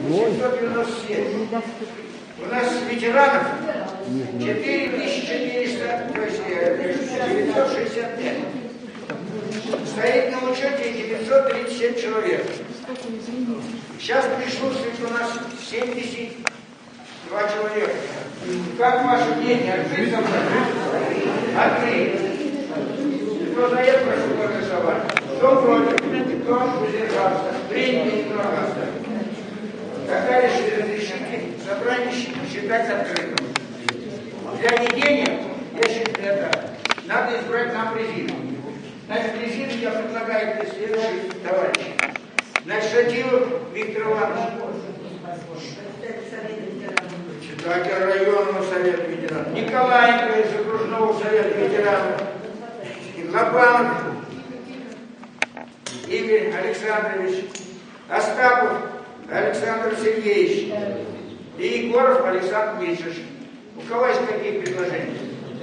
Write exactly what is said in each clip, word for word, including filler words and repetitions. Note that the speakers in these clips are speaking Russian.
семьсот девяносто семь. У нас ветеранов четыре тысячи четыреста, то есть девятьсот шестьдесят пять. Стоит на учете девятьсот тридцать семь человек. Сейчас присутствует у нас семьдесят два человека. Как ваше мнение? Открыть собрание? Открыть. Кто за это, прошу проголосовать. Кто против? Кто воздержался? Принято единогласно. Когда решите собрание считать открытым. Для ведения, я считаю, это надо избрать нам президиум. Значит, президиум я предлагаю следующий товарищ. Значит, Шатилов Виктор Иванович. Председатель районного совета ветеранов. Николаенко из окружного совета ветеранов. Лобанов Игорь Александрович. Остапов Александр Сергеевич и Егоров Александр Мишич. У кого есть какие предложения?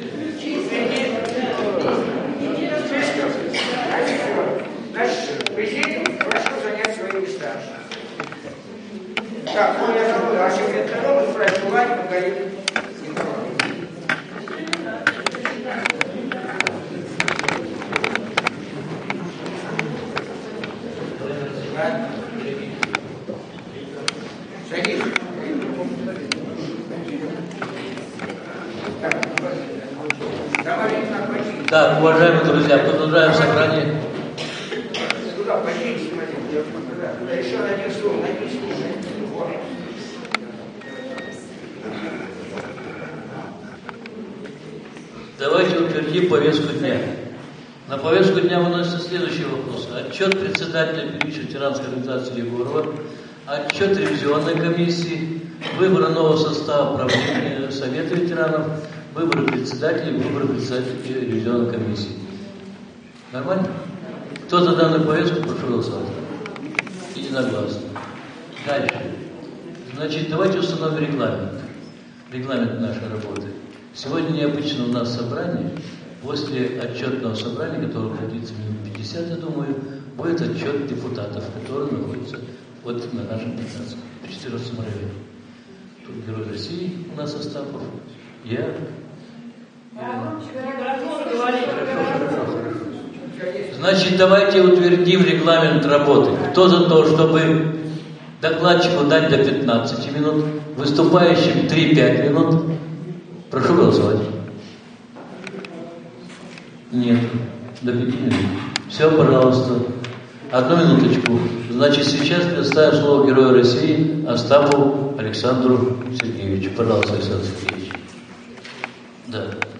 Списков? Значит, президиум, прошу занять свои места. Так, ну я забыл, а секретарем избрать Булань, Погодин. Так, уважаемые друзья, продолжаем собрание. Туда поднимись, смотри. Еще на один стул, на один стул. Давайте утвердим повестку дня. На повестку дня выносится следующий вопрос. Отчет председателя Беличьей ветеранской организации Егорова, отчет ревизионной комиссии, выбор нового состава правления Совета ветеранов, выборы председателей, выборы председателей ревизионной комиссии. Нормально? Кто за данную повестку, прошу голосовать. Единогласно. Дальше. Значит, давайте установим регламент. Регламент нашей работы. Сегодня необычно у нас собрание. После отчетного собрания, которое продлится минут пятьдесят, я думаю, будет отчет депутатов, которые находятся вот на нашем пятнадцатом, четырнадцатом районе. Тут Герой России у нас Остапов, я. Значит, давайте утвердим регламент работы. Кто за то, чтобы докладчику дать до пятнадцати минут, выступающим три-пять минут? Прошу голосовать. Нет, до пяти минут. Все, пожалуйста. Одну минуточку. Значит, сейчас предоставим слово Герою России Остапову Александру Сергеевичу. Пожалуйста, Александр Сергеевич. Да.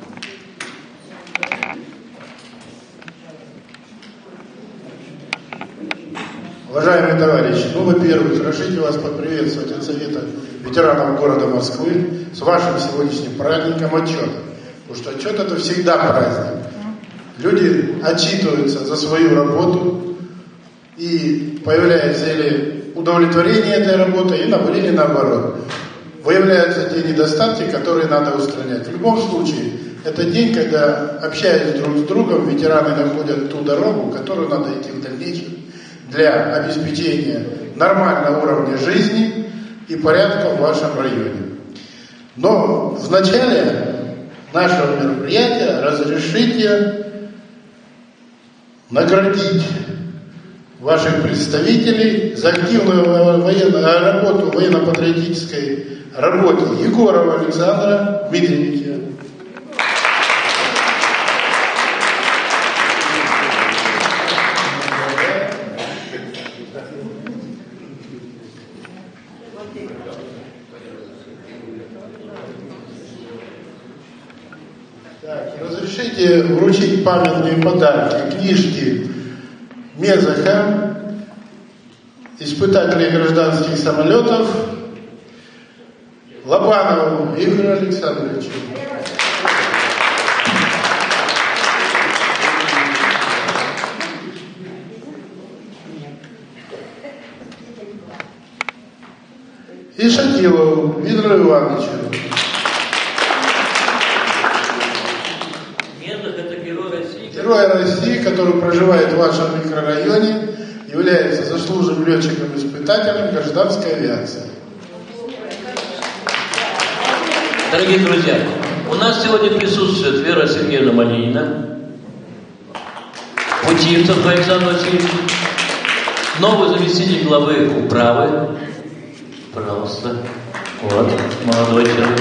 Уважаемые товарищи, ну, во-первых, разрешите вас поприветствовать от Совета ветеранов города Москвы с вашим сегодняшним праздником отчета. Потому что отчет — это всегда праздник. Люди отчитываются за свою работу, и появляется или удовлетворение этой работы, или наоборот. Выявляются те недостатки, которые надо устранять. В любом случае, это день, когда, общаясь друг с другом, ветераны находят ту дорогу, которую надо идти в дальнейшем для обеспечения нормального уровня жизни и порядка в вашем районе. Но в начале нашего мероприятия разрешите наградить ваших представителей за активную военную работу, военно-патриотической работе Егорова Александра Дмитриевича. Так, разрешите вручить памятные подарки, книжки Мезаха, испытателей гражданских самолетов, Лобанову Игорю Александровичу. И Шатилову Виктору Ивановичу. Герой России, который проживает в вашем микрорайоне, является заслуженным летчиком-испытателем испытателем гражданской авиации. Дорогие друзья, у нас сегодня присутствует Вера Сергеевна Малинина, Путивцев Александр Васильевич, новый заместитель главы управы. Пожалуйста. Вот, молодой человек.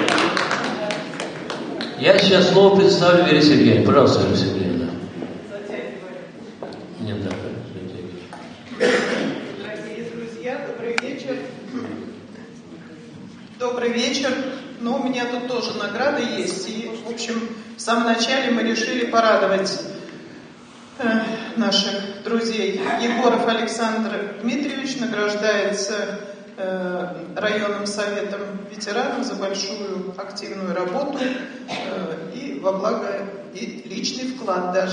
Я сейчас слово представлю Вере Сергеевне. Пожалуйста, Вера Сергеевна. Нет, да, Дорогие друзья, добрый вечер. Добрый вечер. Но у меня тут тоже награда есть. И, в общем, в самом начале мы решили порадовать э, наших друзей. Егоров Александр Дмитриевич награждается э, районным советом ветеранов за большую активную работу э, и во благо и личный вклад даже.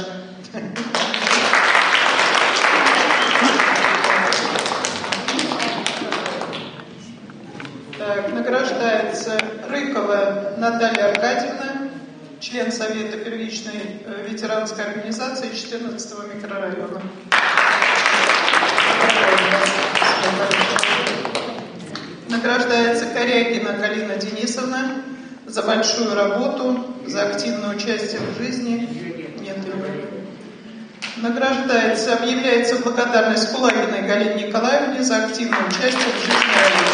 Так, награждается Рыкова Наталья Аркадьевна, член Совета первичной э, ветеранской организации четырнадцатого микрорайона. Награждается Корягина Галина Денисовна за большую работу, за активное участие в жизни. Нет ее. Награждается, объявляется благодарность Кулагиной Галине Николаевне за активное участие в жизни района.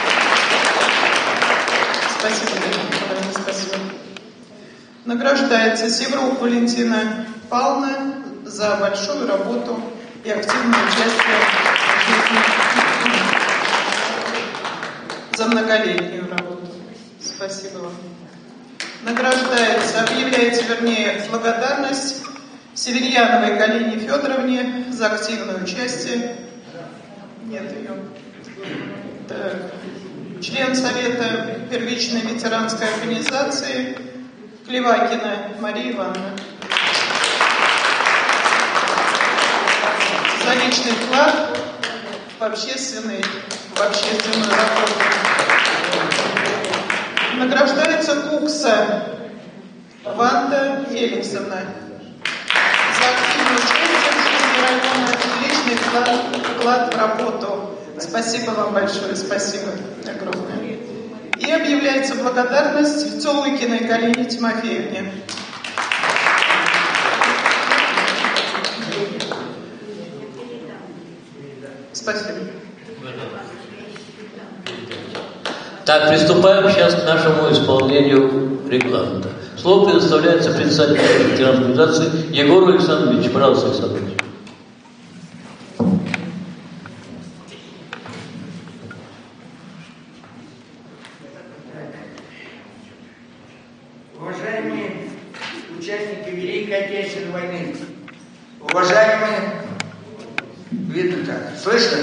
Спасибо, Галина, спасибо. Награждается Севрук Валентина Павловна за большую работу и активное участие в жизни, за многолетнюю работу. Спасибо вам. Награждается, объявляется, вернее, благодарность Северьяновой Галине Федоровне за активное участие. Нет ее. Так. Член Совета первичной ветеранской организации Клевакина Мария Ивановна. За личный вклад в общественный, в общественную работу. Награждается Кукса Ванда Феликсовна за активное участие в жизни района и личный вклад, вклад в работу. Спасибо вам большое, спасибо огромное. И объявляется благодарность Цолыкиной Галине Тимофеевне. Спасибо. Так, приступаем сейчас к нашему исполнению регламента. Слово предоставляется председателю ветеранской организации Егору Александровичу. Пожалуйста, Александр Ильич. Уважаемые участники Великой Отечественной войны, уважаемые, видно так, слышно?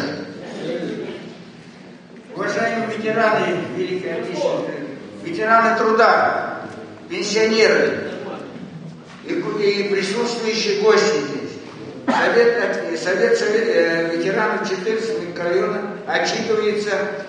Уважаемые ветераны Великой Отечественной, ветераны труда, пенсионеры и, и присутствующие гости здесь. Совет, совет, совет э, ветеранов четырнадцатого микрорайона отчитывается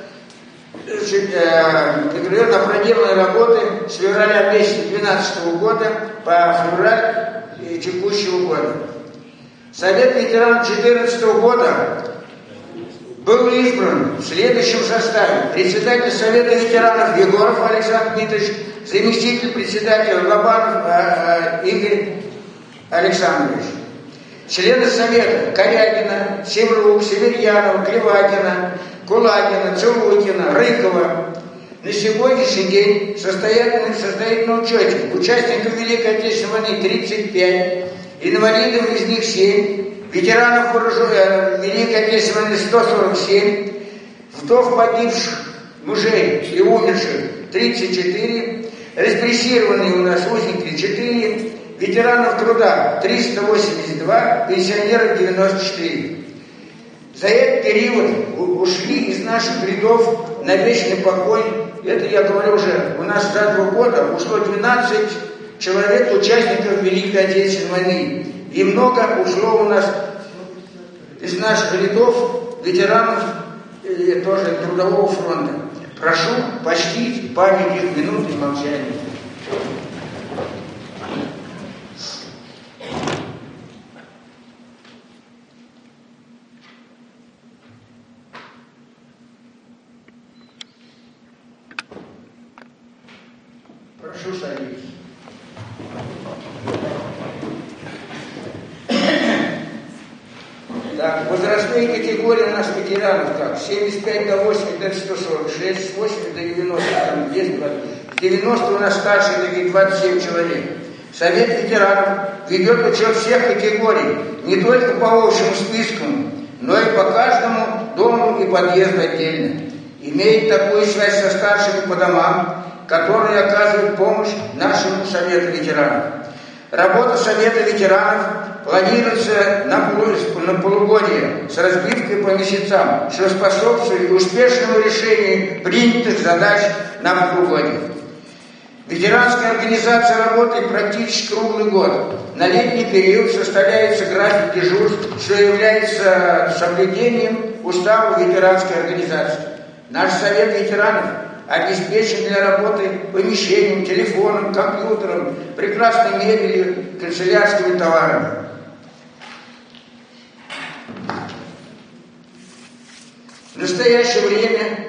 микрорайон о проделанной работы с февраля две тысячи двенадцатого года по февраль текущего года. Совет ветеранов две тысячи четырнадцатого года был избран в следующем составе: председатель Совета ветеранов Егоров Александр Дмитриевич, заместитель председателя Лобанов э, э, Игорь Александрович, члены Совета Корягина, Севрук, Северьянова, Клевакина, Кулагина, Цулукина, Рыкова. На сегодняшний день состоят, состоит на учете участников Великой Отечественной войны тридцать пять, инвалидов из них семь, ветеранов Великой Отечественной войны сто сорок семь, вдов погибших мужей и умерших тридцать четыре, репрессированные у нас узники четыре, ветеранов труда триста восемьдесят два, пенсионеров девяносто четыре. За этот период ушли из наших рядов на вечный покой, это я говорю уже, у нас за два года ушло двенадцать человек, участников Великой Отечественной войны. И много ушло у нас из наших рядов ветеранов э, тоже Трудового фронта. Прошу почтить память их минуты молчания. Прошу садиться. Так, возрастные категории у нас ветеранов как? семьдесят пять до восьмидесяти, это сто сорок шесть, с восьмидесяти до девяноста, там есть двадцать. С девяноста у нас старшие такие двадцать семь человек. Совет ветеранов ведет учет всех категорий, не только по общему списку, но и по каждому дому и подъезду отдельно. Имеет такую связь со старшими по домам, которые оказывают помощь нашему Совету ветеранов. Работа Совета ветеранов планируется на, полу, на полугодие с разбивкой по месяцам, что способствует успешному решению принятых задач на полугодие. Ветеранская организация работает практически круглый год. На летний период составляется график дежурств, что является соблюдением устава ветеранской организации. Наш Совет ветеранов обеспечен для работы помещением, телефоном, компьютером, прекрасной мебелью, канцелярскими товарами. В настоящее время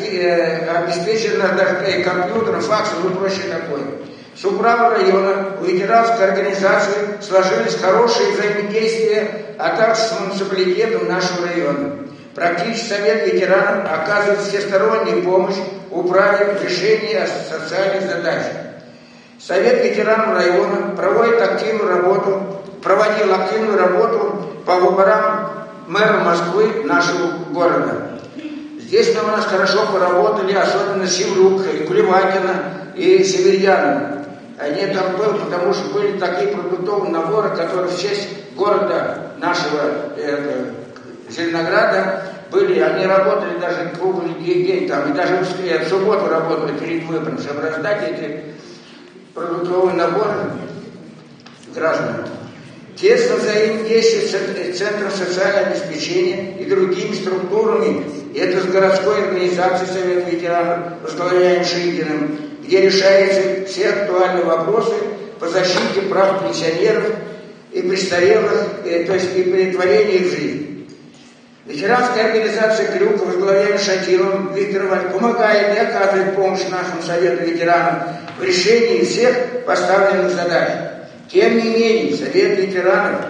обеспечен даже компьютером, факсом и прочее такое. С управы района у ветеранской организации сложились хорошие взаимодействия, а также с муниципалитетом нашего района. Практически Совет ветеранов оказывает всестороннюю помощь управе в решении социальных задач. Совет ветеранов района проводит активную работу, проводил активную работу по выборам мэра Москвы нашего города. Здесь у нас хорошо поработали, особенно Севрюк, и Кулевакина, и Северьянова. Они там были, потому что были такие продуктовые наборы, которые в честь города нашего э, Зеленограда были. Они работали даже круглый день, там, и даже в субботу работали перед выбором, чтобы раздать эти продуктовые наборы гражданам. Тесно взаимодействует с Центром социального обеспечения и другими структурами, это с городской организацией Совета ветеранов, возглавляемым Шигиным, где решаются все актуальные вопросы по защите прав пенсионеров и престарелых, то есть и претворения их в жизнь. Ветеранская организация «Крюк», возглавляемая Шатиловым Виктором Валерьевичем, помогает и оказывает помощь нашему Совету ветеранов в решении всех поставленных задач. Тем не менее, Совет ветеранов,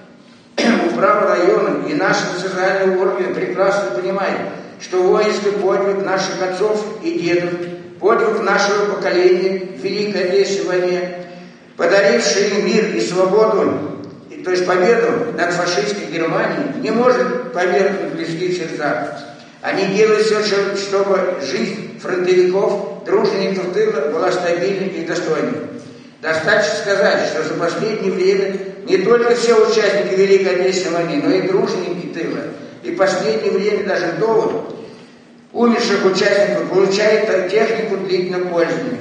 управа района и наши социальные органы прекрасно понимают, что воинский подвиг наших отцов и дедов, подвиг нашего поколения в Великой Отечественной войне, подаривший им мир и свободу, и, то есть победу над фашистской Германией, не может померкнуть в близких сердцах. Они делают все, чтобы жизнь фронтовиков, тружеников тыла была стабильной и достойной. Достаточно сказать, что за последнее время не только все участники Великой Отечественной войны, но и труженики тыла. И в последнее время даже вдовы умерших участников получают технику длительного пользования.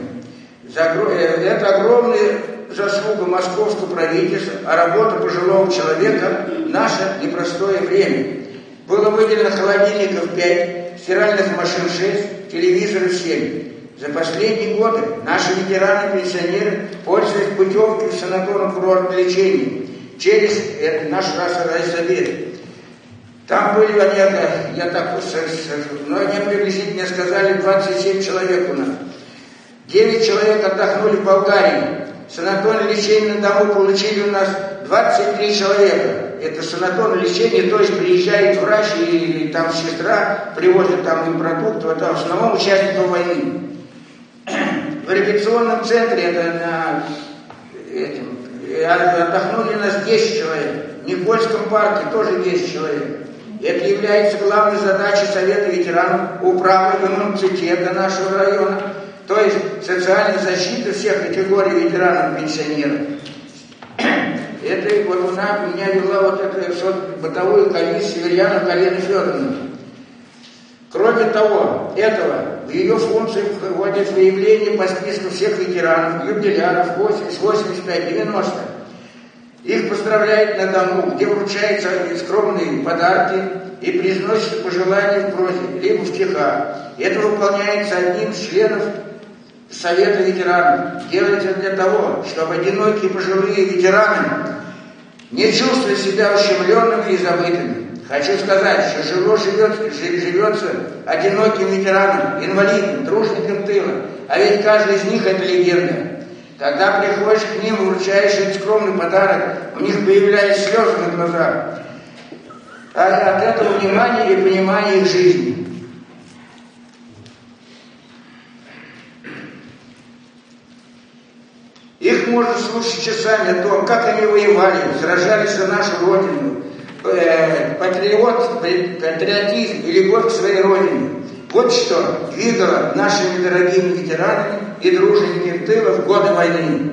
Это огромная заслуга московского правительства, а работа пожилого человека – наше непростое время. Было выделено холодильников пять, стиральных машин шесть, телевизоров семь. За последние годы наши ветераны-пенсионеры пользовались путевкой в санаторно-курортное лечение через это, наш райсовет. Там были они, я так скажу, но они приблизительно мне сказали, двадцать семь человек у нас. девять человек отдохнули в Болгарии. Санаторное лечение на дому получили у нас двадцать три человека. Это санаторное лечение, то есть приезжает врач и там сестра привозит там им продукты, это в основном участников войны. В реабилитационном центре это на этим, отдохнули у нас десять человек. В Никольском парке тоже десять человек. Это является главной задачей Совета ветеранов, управы и муниципалитета нашего района, то есть социальная защита всех категорий ветеранов и пенсионеров. Это вот она меня вела вот эта бытовую комиссию Северьянова Галина Федоровна. Кроме того, этого, в ее функции входит выявление по списку всех ветеранов, юбиляров восемьдесят, восемьдесят пять, девяносто. Их поздравляют на дому, где вручаются скромные подарки и произносятся пожелания в прозе, либо в стихах. Это выполняется одним из членов Совета ветеранов. Делается для того, чтобы одинокие пожилые ветераны не чувствовали себя ущемленными и забытыми. Хочу сказать, что живо живет, живется одиноким ветераном, инвалидом, тружеником тыла. А ведь каждый из них это легенда. Когда приходишь к ним, вручаешь этот скромный подарок, у них появляются слезы на глазах. А от этого внимания и понимания их жизни. Их можно слушать часами о том, как они воевали, сражались за нашу Родину, э, патриот, патриотизм и любовь к своей Родине. Вот что двигало нашими дорогими ветеранами и тружениками тыла в годы войны.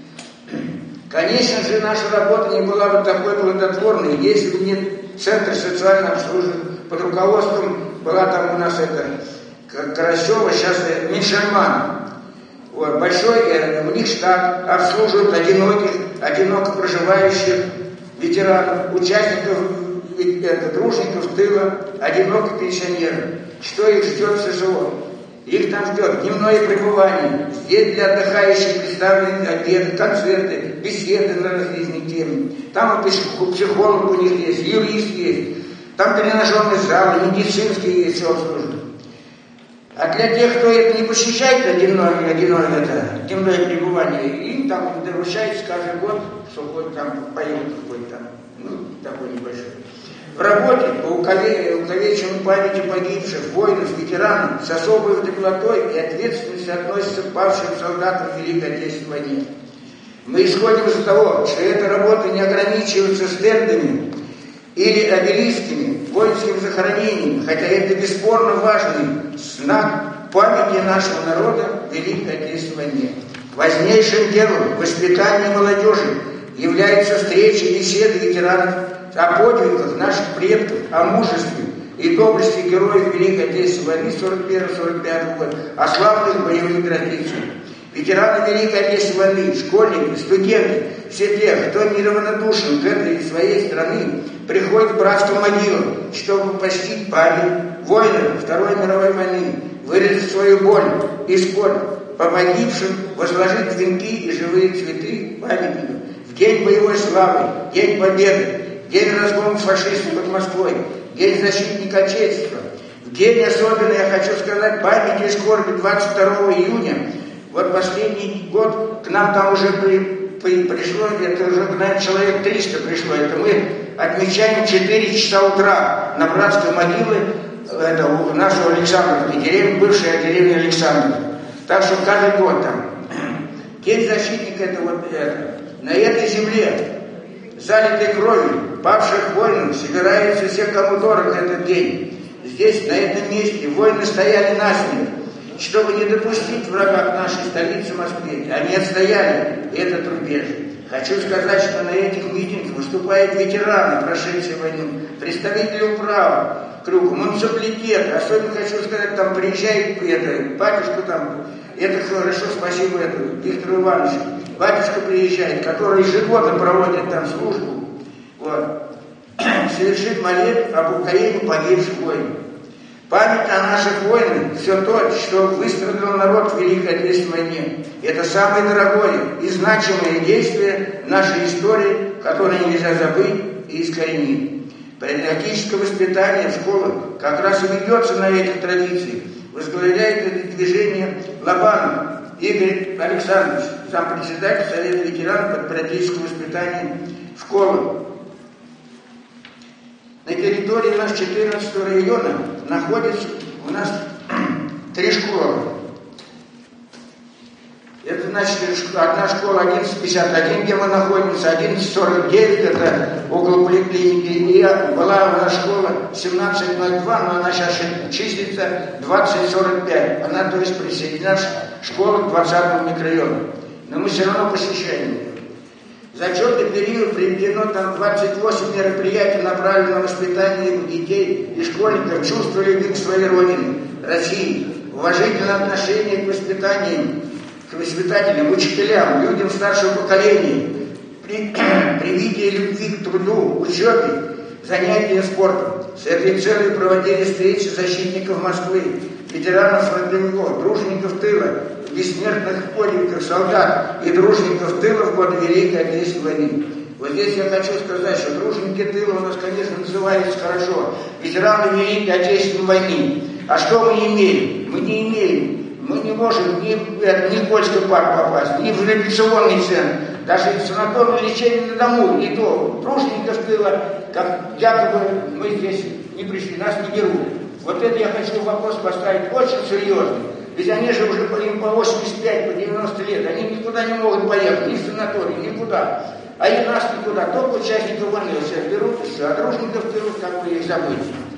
Конечно же, наша работа не была бы такой плодотворной, если бы не Центр социального обслуживания под руководством, была там у нас это Карасева, сейчас Меньшельман. Вот, большой, э, у них штат обслуживают одиноких, одиноко проживающих ветеранов, участников, э, тружеников тыла, одиноких пенсионеров. Что их ждет в ССО? Их там ждет дневное пребывание. Здесь для отдыхающих представлены обеды, концерты, беседы на различные темы. Там психолог у них есть, юрист есть. Там тренажерный зал, медицинский есть, все обслуживают. А для тех, кто это не посещает, одинное, одинное, это, дневное пребывание, им там доручается каждый год, что хоть там поет какой-то там, ну, такой небольшой. В работе по увековечению памяти погибших, воинов, ветеранов с особой теплотой и ответственностью относятся к павшим солдатам Великой Отечественной войне. Мы исходим из того, что эта работа не ограничивается стендами или обелисками, воинскими захоронениями, хотя это бесспорно важный знак памяти нашего народа в Великой Отечественной войне. Важнейшим делом воспитания молодежи является встреча и беседы ветеранов о подвигах наших предков, о мужестве и доблести героев Великой Отечественной войны сорок первого сорок пятого года, о славных боевых традициях. Ветераны Великой Отечественной войны, школьники, студенты, все те, кто неравнодушен к этой своей страны, приходят в братскую могилу, чтобы почтить память воинов Второй мировой войны, выразить свою боль и скорбь по погибшим, возложить венки и живые цветы памятников. В день боевой славы, день победы, день разгрома фашистов под Москвой, день защитника Отечества, в день особенно, я хочу сказать, памяти и скорби двадцать второго июня. Вот последний год к нам там уже при, при, пришло, это уже, наверное, человек триста пришло. Это мы отмечаем четыре часа утра на братской могиле это, у нашего Александровки, деревни, бывшая деревня Александровка. Так что каждый год там. День защитника это вот это. На этой земле, залитой кровью павших воинов, собираются все, кому дорог этот день. Здесь, на этом месте, воины стояли насмерть, чтобы не допустить врага к нашей столице Москве. Они отстояли этот рубеж. Хочу сказать, что на этих митингах выступают ветераны, прошедшие войну, представители управы, круга, муниципалитета. Особенно хочу сказать, там приезжает это, батюшка там, это хорошо, спасибо это, Виктору Ивановичу. Батюшка приезжает, который ежегодно проводит там службу, вот, совершит молитву об упокоении погибших воинов. Память о наших воинах, все то, что выстрадал народ в Великой Отечественной войне. Это самое дорогое и значимое действие нашей истории, которое нельзя забыть и искоренить. Патриотическое воспитание в школах как раз и ведется на этих традициях. Возглавляет это движение Лобанов Игорь Александрович, зампредседатель Совета ветеранов патриотического воспитания в школах. На территории нашего четырнадцатого района находится у нас три школы. Это значит, одна школа одиннадцать пятьдесят один, где мы находимся, одиннадцать сорок девять, это около поликлиники, и была у нас школа семнадцать ноль два, но она сейчас числится двадцать сорок пять. Она, то есть, присоединена школа к двадцатому микрорайону. Но мы все равно посещаем ее. За отчетный период приведено там двадцать восемь мероприятий, направленных на воспитание детей и школьников чувства любви к своей родине, России, уважительное отношение к воспитанию, к воспитателям, учителям, людям старшего поколения, при, привитие любви к труду, учебе, занятиям спортом. С этой целью проводили встречи защитников Москвы, ветеранов фронтовиков, тружеников тыла, бессмертных подвигов солдат и тружеников тыла в годы Великой Отечественной войны. Вот здесь я хочу сказать, что труженики тыла у нас, конечно, называются хорошо. Ветераны Великой Отечественной войны. А что мы имеем? Мы не имеем. Мы не можем ни в Никольский парк попасть, ни в реабилитационный центр, даже в санаторное лечение на дому, не то. Тружеников тыла, как якобы мы здесь не пришли, нас не берут. Вот это я хочу вопрос поставить очень серьезный. Ведь они же уже им по восемьдесят пять, по девяносто лет, они никуда не могут поехать, ни в санаторий, никуда. А и нас никуда, только участников войны всех берут, и все, а дружников берут, как бы их забыть.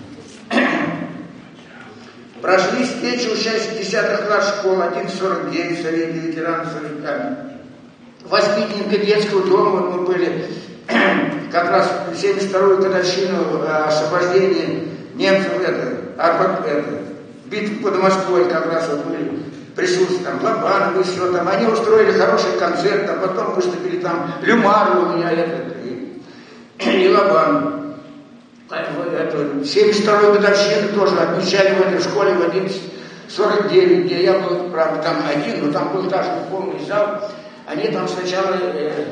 Прошли встречи участников десятых класс школ, одиннадцать сорок девять, советы ветеранов с рыбками. Воспитанника детского дома мы были, как раз в семьдесят вторую годовщину освобождения немцев, это, это, битвы под Москвой, как раз вот мы присутствовали, там, Лобанов, еще там, они устроили хороший концерт, а потом выступили там Люмару у меня, это, и, и Лобанов. семьдесят вторую годовщину тоже отмечали в этой школе в одиннадцать сорок девять, где я был, правда, там один, но там был даже полный зал. Они там сначала э,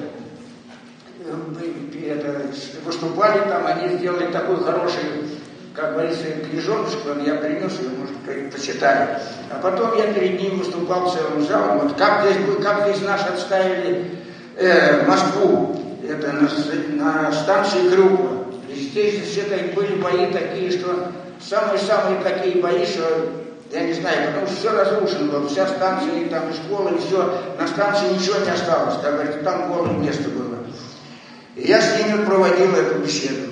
э, это, выступали там, они сделали такой хороший, как говорится, книжоночку, я принес ее, может, почитали. А потом я перед ним выступал целым залом. Вот как здесь, как здесь наши отставили э, Москву, это на, на станции Крюкова. Здесь все были бои такие, что самые-самые такие бои, что я не знаю, потому что все разрушено было, вся станция, и там и школа, и все, на станции ничего не осталось, как говорится, там голое место было. И я с ними проводил эту беседу.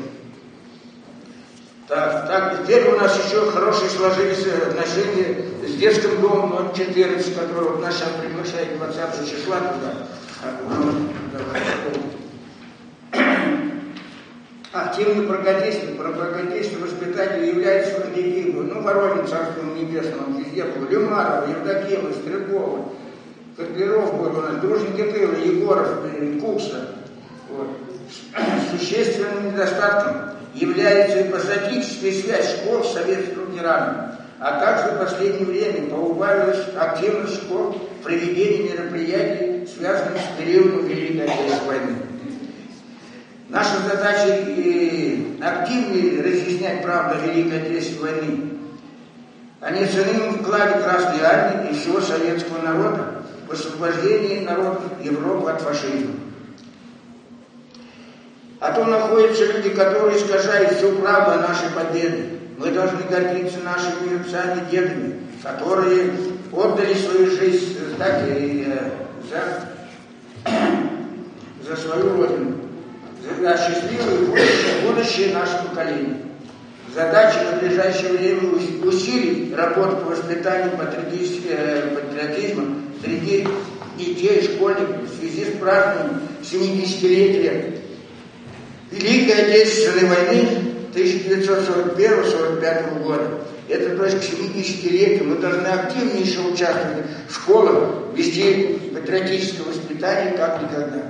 Так, так, теперь у нас еще хорошие сложились отношения с детским домом номер четырнадцать, который вот нас сейчас приглашает двадцатого числа туда. Активный пропагандистом, пропагандистом воспитатель является детей, ну, Воронин, царством небесным, везде был, Люмарова, Евдокимов, Стрелкова, Котлеров был у нас, дружники тыла, Егоров, Кукса. Вот. Существенным недостатком является и патриотическая связь школ с советским ветераном, а также в последнее время поубавилась активность школ в проведении мероприятий, связанных с периодом Великой Отечественной войны. Наша задача активнее разъяснять правду Великой Отечественной войны о неоценимом вкладе Красной Армии и всего советского народа в освобождении народов Европы от фашизма. А то находятся люди, которые искажают всю правду о нашей победе. Мы должны гордиться нашими отцами-дедами, которые отдали свою жизнь так, и, э, за, за свою родину. За счастливое будущее, будущее нашего поколения. Задача в ближайшее время усилить работу по воспитанию патриотизма среди детей, школьников в связи с празднованием семидесятилетия Великой Отечественной войны тысяча девятьсот сорок первого — сорок пятого года. Это то есть к семидесятилетию мы должны активнейше участвовать в школах, вести патриотическое воспитание как никогда.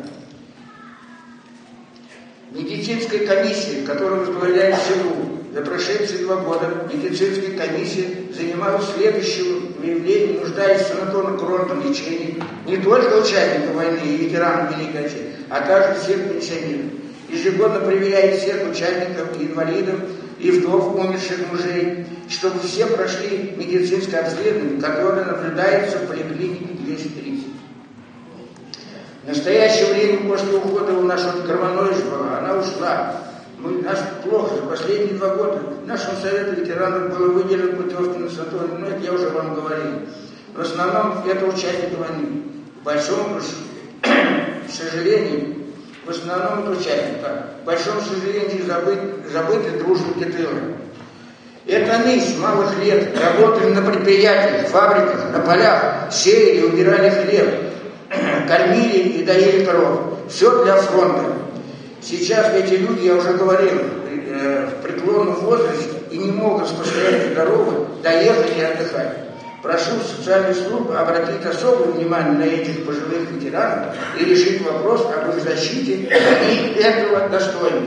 Медицинская комиссия, которую возглавляет СИГУ, за прошедшие два года медицинская комиссия занималась следующим выявлением нуждаясь в санаторно-курортном лечении не только участников войны и ветеранов Великой Отечественной, а также всех пенсионеров. Ежегодно проверяет всех участников, инвалидов и вдов умерших мужей, чтобы все прошли медицинское обследование, которое наблюдается в поликлинике двести тридцать. В настоящее время, после ухода у нас от Кармановича, она ушла. Мы, нас плохо, за последние два года нашему совету ветеранов было выделено путевки на санаторий, но это я уже вам говорил. В основном это участники войны. К большому сожалению, в основном это участники. К большому сожалению, забыты, забыты дружники тыла. Это они с малых лет работали на предприятиях, фабриках, на полях, сеяли, убирали хлеб, кормили и доили коров. Все для фронта. Сейчас эти люди, я уже говорил, в преклонном возрасте и не могут с постоянной здоровья доехать и отдыхать. Прошу социальную службу обратить особое внимание на этих пожилых ветеранов и решить вопрос об их защите, они этого достойны.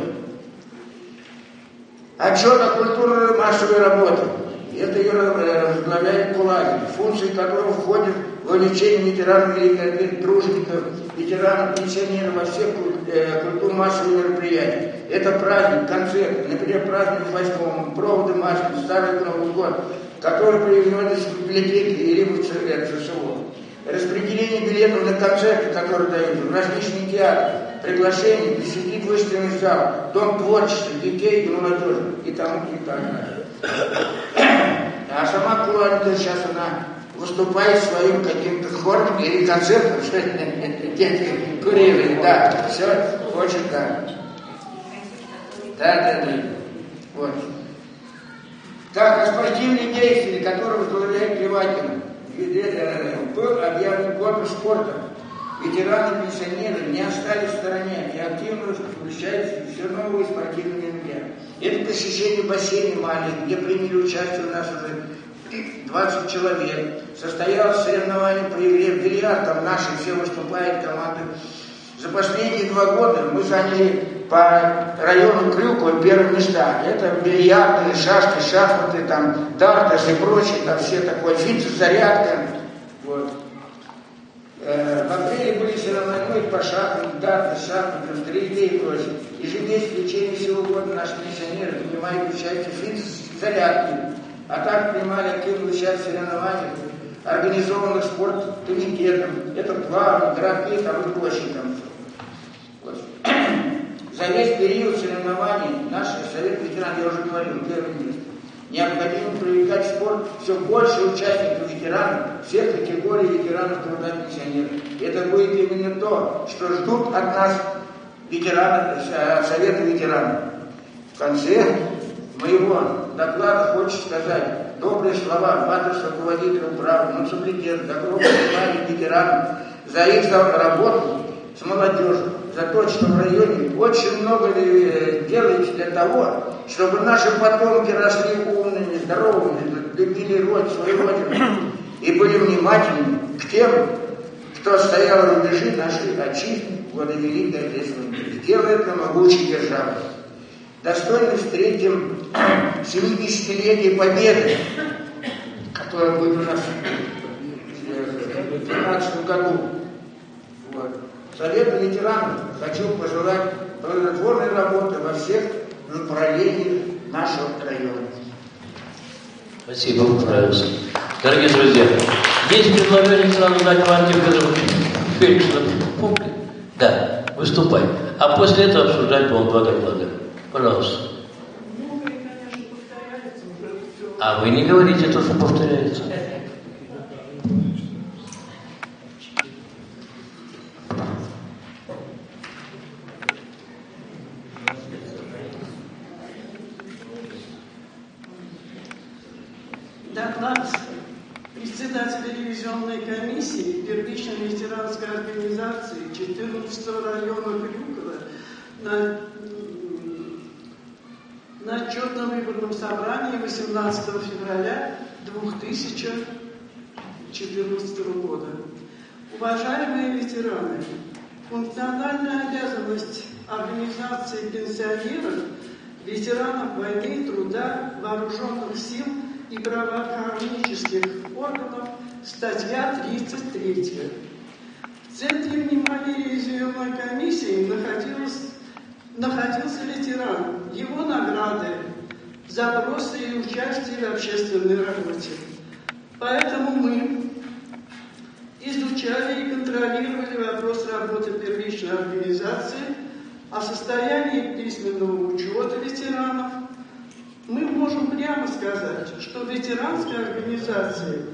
Отчет о культурной массовой работе. Это ее возглавляет Кулагин, функции которого входят в вовлечение ветеранов Великой Отечественной, тружеников, ветеранов, пенсионеров во всех культурно-массовых мероприятиях. Это праздник, концерт, например, праздник восьмого, проводы Масленицы, Старый Новый год, который приведется в библиотеке или в распределение билетов на концерты, которые дают, в различные театры, приглашение посетить выставочный зал, дом творчества детей и молодежи и тому и так далее. А сама Куанта сейчас она выступает своим каким-то хором или концертом, что дети курили, да, все, очень да. Да, да, да. Вот. Так, о спортивных деятелях, которые возглавляет Кривакина, был объявлен годом спорта. Ветераны, пенсионеры не остались в стороне и активно включаются в все новые спортивные мероприятия. Это посещение бассейна маленьких, где приняли участие у нас уже двадцать человек. Состоялось соревнование по игре в бильярд, там наши все выступают команды. За последние два года мы заняли по району Крюкова первые места. Это бильярды, шашки, шахматы, там, дартес и прочее, там все такое, фитнес-зарядка. Вот. Э, в апреле были соревнования по шахматам, дартес, шахматам, стрельбе и прочее. Ежемесячно в течение всего года наши пенсионеры принимают участие в фитнес-зарядке, а так принимали активное участие в соревнованиях, организованных спорткомитетом. Это плавание, графи, там и прочее. Там. Вот. За весь период соревнований наш совет ветеранов, я уже говорил, первое место. Необходимо привлекать в спорт все больше участников ветеранов, всех категорий ветеранов труда и пенсионеров. Это будет именно то, что ждут от нас ветераны, совета ветеранов. В конце моего доклада хочу сказать добрые слова в адрес руководителя управы, муниципалитета, огромное внимание ветеранам за их работу с молодежью, за то, что в районе очень много делаете для того, чтобы наши потомки росли умными, здоровыми, любили род, свою родину и были внимательны к тем, кто стоял на рубежи нашей отчизны в годы Великой Отечественной. Сделает нам могучей державой. Достойно встретим семидесятилетие Победы, которое будет у нас в две тысячи тринадцатом году. Вот. Совету ветеранов хочу пожелать плодотворной работы во всех направлениях нашего района. Спасибо, понравился. Дорогие друзья, есть предложение сразу дать Марте Фельдшеру. Да, выступай. А после этого обсуждать, по-моему, два доклада. Пожалуйста. А вы не говорите то, что повторяется. Доклад председателя ревизионной комиссии первичной ветеранской организации четырнадцатого района Крюкова на, на отчетно-выборном собрании восемнадцатого февраля две тысячи четырнадцатого года. Уважаемые ветераны, функциональная обязанность организации пенсионеров, ветеранов войны и труда, вооруженных сил и правоохранительных органов, статья тридцать три. В центре внимания ревизионной комиссии находился, находился ветеран, его награды, запросы и участие в общественной работе. Поэтому мы изучали и контролировали вопрос работы первичной организации, о состоянии письменного учета ветеранов. Мы можем прямо сказать, что в ветеранской организации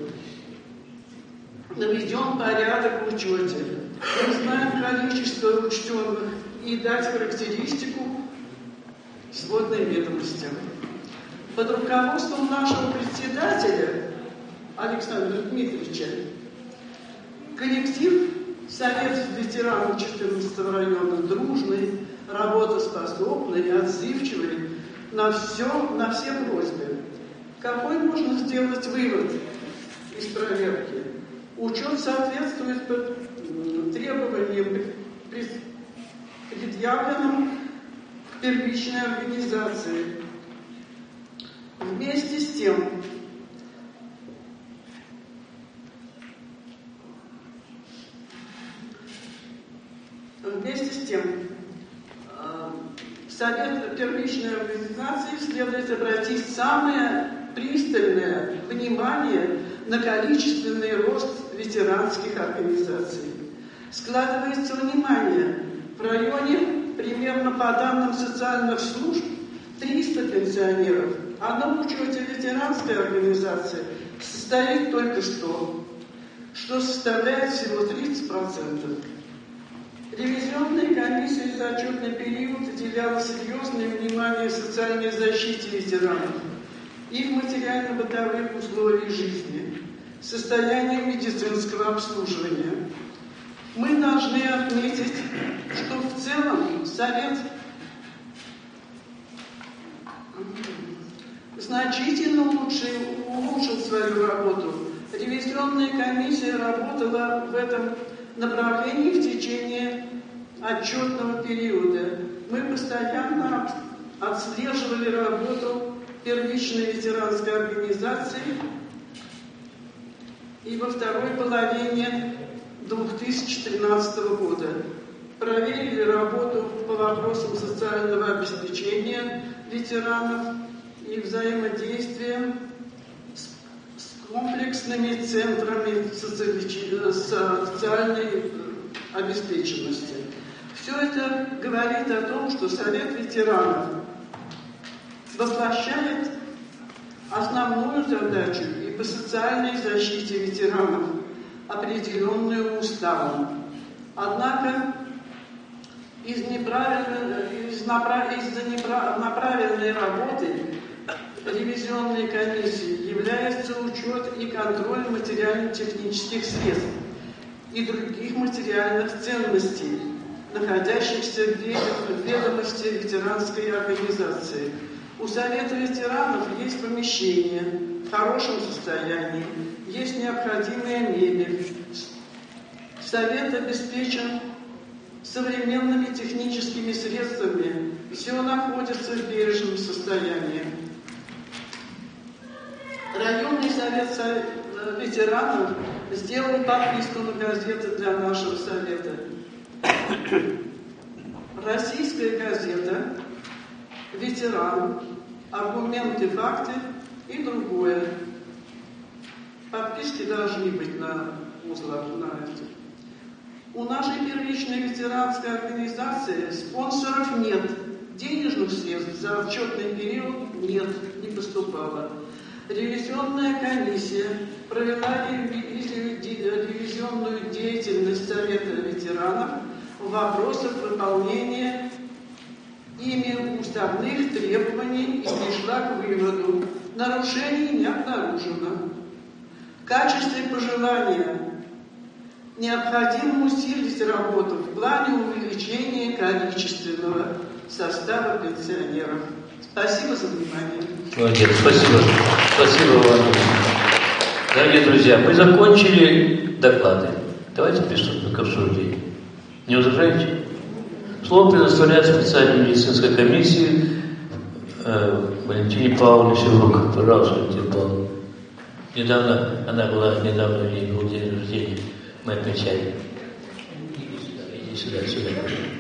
наведен порядок в учете. Мы знаем количество учтенных и дать характеристику сводной ведомости. Под руководством нашего председателя Александра Дмитриевича коллектив Совет ветеранов четырнадцатого района дружный, работоспособный, отзывчивый на все, на все просьбы. Какой можно сделать вывод из проверки? Учет соответствует требованиям, предъявленным к первичной организации. Вместе с тем, вместе с тем, Совет первичной организации следует обратить самое пристальное внимание на количественный рост ветеранских организаций. Складывается внимание, в районе, примерно по данным социальных служб, триста пенсионеров, а на учете ветеранской организации состоит только сто, что составляет всего тридцать процентов. Ревизионной комиссии за отчетный период уделяло серьезное внимание социальной защите ветеранов, их материально-бытовых условий жизни, состоянию медицинского обслуживания. Мы должны отметить, что в целом Совет значительно улучшил, улучшил свою работу. Ревизионная комиссия работала в этом направлении в течение отчетного периода. Мы постоянно отслеживали работу первичной ветеранской организации и во второй половине две тысячи тринадцатого года проверили работу по вопросам социального обеспечения ветеранов и взаимодействия с, с комплексными центрами социальной обеспеченности. Все это говорит о том, что Совет ветеранов воплощает основную задачу и по социальной защите ветеранов, определенную уставом. Однако из неправильной, из направ, из-за неправильной работы ревизионной комиссии является учет и контроль материально-технических средств и других материальных ценностей, находящихся в ведомости ветеранской организации. У Совета ветеранов есть помещение в хорошем состоянии, есть необходимая мебель. Совет обеспечен современными техническими средствами, все находится в бережном состоянии. Районный совет ветеранов сделал подписку на газеты для нашего совета. Российская газета, ветеран, аргументы, факты и другое. Подписки должны быть на узлах, на этих. У нашей первичной ветеранской организации спонсоров нет. Денежных средств за отчетный период нет, не поступало. Ревизионная комиссия провела ревизионную деятельность Совета ветеранов в вопросах выполнения ими уставных требований и пришла к выводу: нарушений не обнаружено. В качестве пожелания необходимо усилить работу в плане увеличения количественного состава пенсионеров. Спасибо за внимание. Молодец, спасибо. Спасибо вам. Дорогие друзья, мы закончили доклады. Давайте приступим к обсуждению. Не возражаете? Слово предоставляет специальной медицинской комиссии э, Валентине Павловне Севрук. Пожалуйста, Валентина Павловна. Недавно, она была, недавно у нее был день рождения. Мы отмечали. Иди сюда, сюда.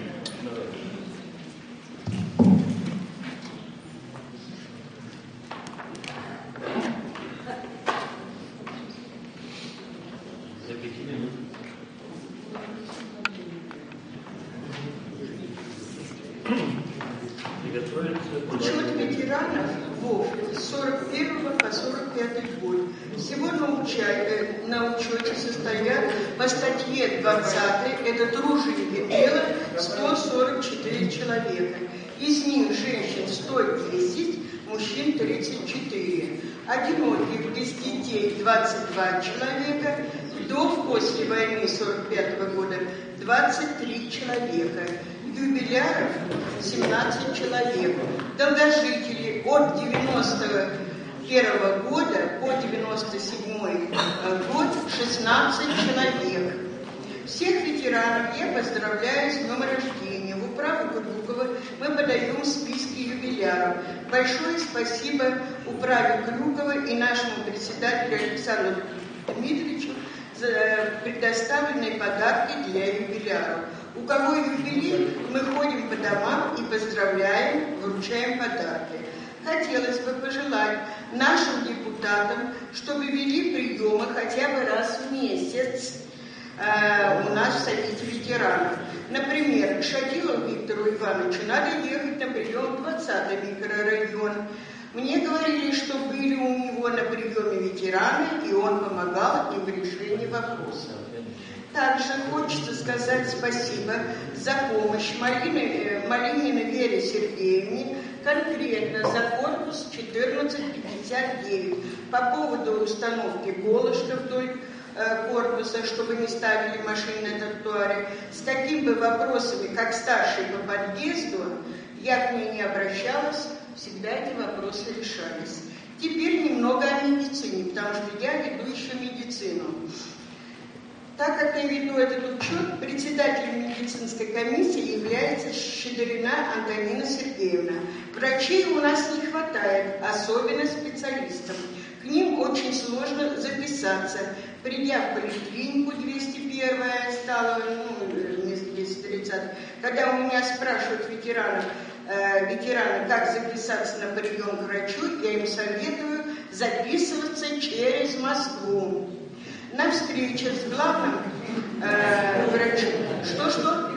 Учет ветеранов ВОВ с сорок первого по сорок пятый год. Всего на, учете, на учете состоят по статье двадцатой, это труженики дела, сто сорок четыре человека. Из них женщин сто десять, мужчин тридцать четыре. Одиноких без детей двадцать два человека, вдов после войны сорок пятого года двадцать три человека. Юбиляров семнадцать человек. Долгожители от девяносто первого года по девяносто седьмой год шестнадцать человек. Всех ветеранов я поздравляю с днем рождения. В управу Крюкова мы подаем списки юбиляров. Большое спасибо управе Крюкова и нашему председателю Александру Дмитриевичу за предоставленные подарки для юбиляров. У кого юбилей, мы ходим по домам и поздравляем, вручаем подарки. хотелось бы пожелать нашим депутатам, чтобы вели приемы хотя бы раз в месяц э, у нас в Совете ветеранов. Например, к Шатилову Виктору Ивановичу надо ехать на прием в двадцатый микрорайон. Мне говорили, что были у него на приеме ветераны, и он помогал им в решении вопросов. Также хочется сказать спасибо за помощь Малине, Малининой Вере Сергеевне, конкретно за корпус четырнадцать пятьдесят девять по поводу установки голышка вдоль э, корпуса, чтобы не ставили машины на тротуаре. С такими бы вопросами, как старший по подъезду, я к ней не обращалась, всегда эти вопросы решались. Теперь немного о медицине, потому что я веду еще медицину. Так как я веду этот учет, председателем медицинской комиссии является Щедрина Антонина Сергеевна. Врачей у нас не хватает, особенно специалистов. К ним очень сложно записаться. Придя в поликлинику двести первая стала, ну, двести тридцать, когда у меня спрашивают ветеранов, э, ветераны, как записаться на прием к врачу, я им советую записываться через Москву. На встрече с главным э, врачом. Что-что?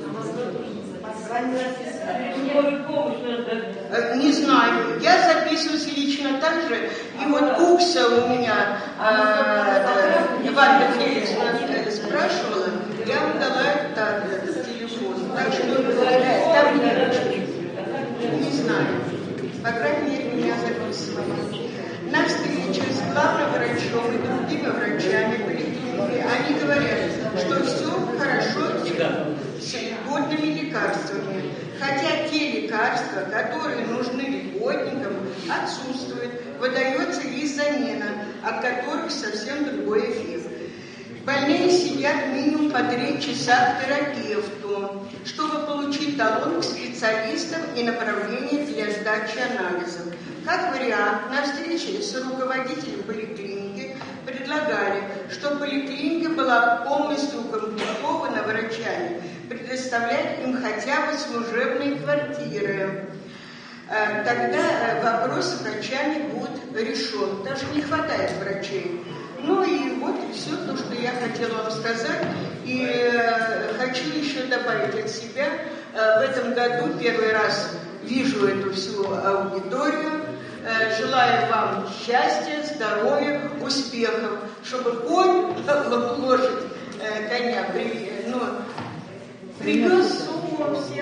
Э, не знаю. Я записываюсь лично так же. И вот Кукса у меня э, э, Иван Феликсовна спрашивала, я вам дала этот, этот телефон. Так что там не, не знаю. По крайней мере, меня записывали. На встрече с главным врачом и другими врачами поликлиники они говорят, что все хорошо с льготными лекарствами. Хотя те лекарства, которые нужны льготникам, отсутствуют. Выдается есть замена, от которых совсем другой эффект. Больные сидят минимум по три часа к терапевту, чтобы получить талон к специалистам и направление для сдачи анализов. Как вариант, на встрече с руководителем поликлиники предлагали, чтобы поликлиника была полностью укомплектована врачами, предоставлять им хотя бы служебные квартиры. Тогда вопрос с врачами будет решен, потому что не хватает врачей. Ну и вот и все то, что я хотела вам сказать. И э, хочу еще добавить от себя. Э, в этом году первый раз вижу эту всю аудиторию. Э, желаю вам счастья, здоровья, успехов, чтобы конь, лошадь, э, коня при, ну, привез сумму всех.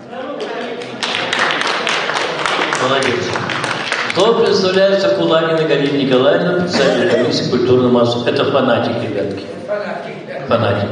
Молодец. Кто представляется Кулагина Галина Николаевна, председатель комиссии культурной массы? Это фанатик, ребятки. Фанатик.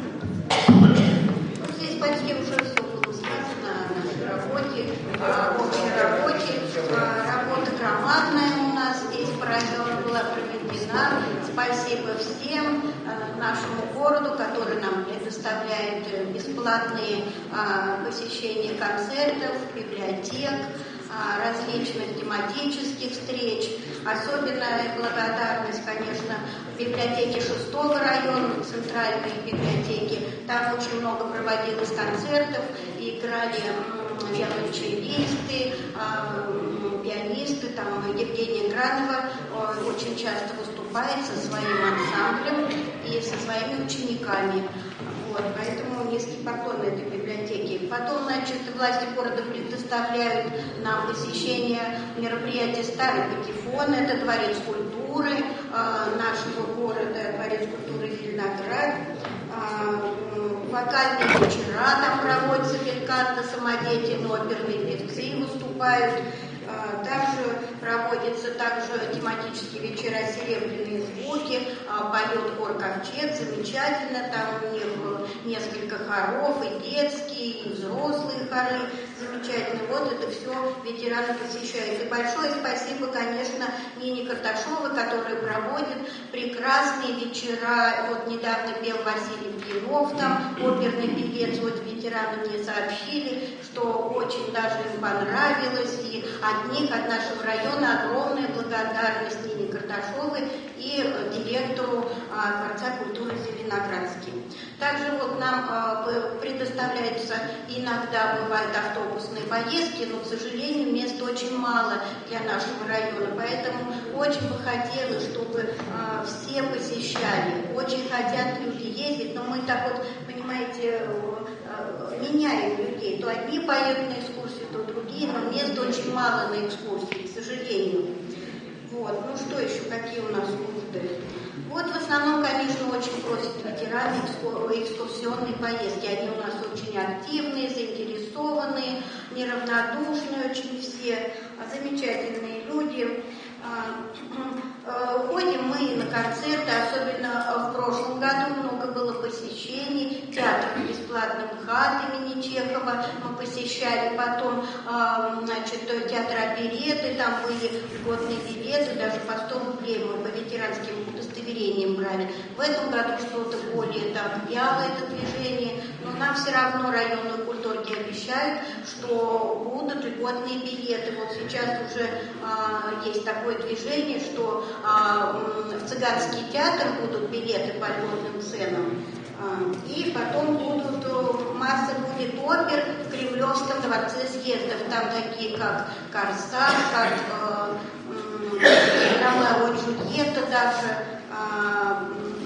Здесь почти уже все было сказано о нашей работе, о общей работе. Работа громадная у нас здесь была проведена. Спасибо всем нашему городу, который нам предоставляет бесплатные посещения концертов, библиотек, различных тематических встреч. Особенная благодарность, конечно, библиотеке шестого района, центральной библиотеке. Там очень много проводилось концертов, играли виолончелисты, пианисты, там Евгения Гранова очень часто выступает со своим ансамблем и со своими учениками. Вот, поэтому низкий поклон этой библиотеке. Потом, значит, власти города предоставляют нам посещение мероприятия «Старый патефон», это дворец культуры э, нашего города, дворец культуры Зеленоград. Э, вокальные вечера там проводятся, бельканто, самодеятельные оперные певцы выступают. Также проводятся также тематические вечера «Серебряные звуки», поет хор «Ковчег», замечательно, там у них несколько хоров, и детские, и взрослые хоры, замечательно. Вот это все ветераны посещают. И большое спасибо, конечно, Нине Карташовой, которая проводит прекрасные вечера. Вот недавно пел Василий Блинов, там оперный певец, вот ветераны мне сообщили, что очень даже им понравилось, и от них, от нашего района огромная благодарность Нине Карташовой и директору Дворца культуры Зеленограда. Зеленоградский. Также вот нам э, предоставляются иногда бывают автобусные поездки, но, к сожалению, мест очень мало для нашего района, поэтому очень бы хотелось, чтобы э, все посещали. Очень хотят люди ездить, но мы так вот, понимаете, э, меняем людей. То одни поедут на экскурсии, то другие, но мест очень мало на экскурсии, к сожалению. Вот. Ну что еще, какие у нас службы? Вот в основном, конечно, очень просят ветераны экскурсионные поездки. Они у нас очень активные, заинтересованные, неравнодушные очень все, замечательные люди. Ходим мы на концерты, особенно в прошлом году много было посещений. Театр бесплатно МХАТ имени Чехова мы посещали, потом значит, театр оперетты, там были льготные билеты, даже по сто рублей мы по ветеранским удостоверениям брали. В этом году что-то более так вяло это движение, но нам все равно районные культурги обещают, что будут льготные билеты. Вот сейчас уже а, есть такое движение, что а, в цыганский театр будут билеты по льготным ценам, а, и потом будут, масса будет опер в Кремлевском дворце съездов, там такие как «Корсар», как а, «Ромео и Джульетта» даже, а,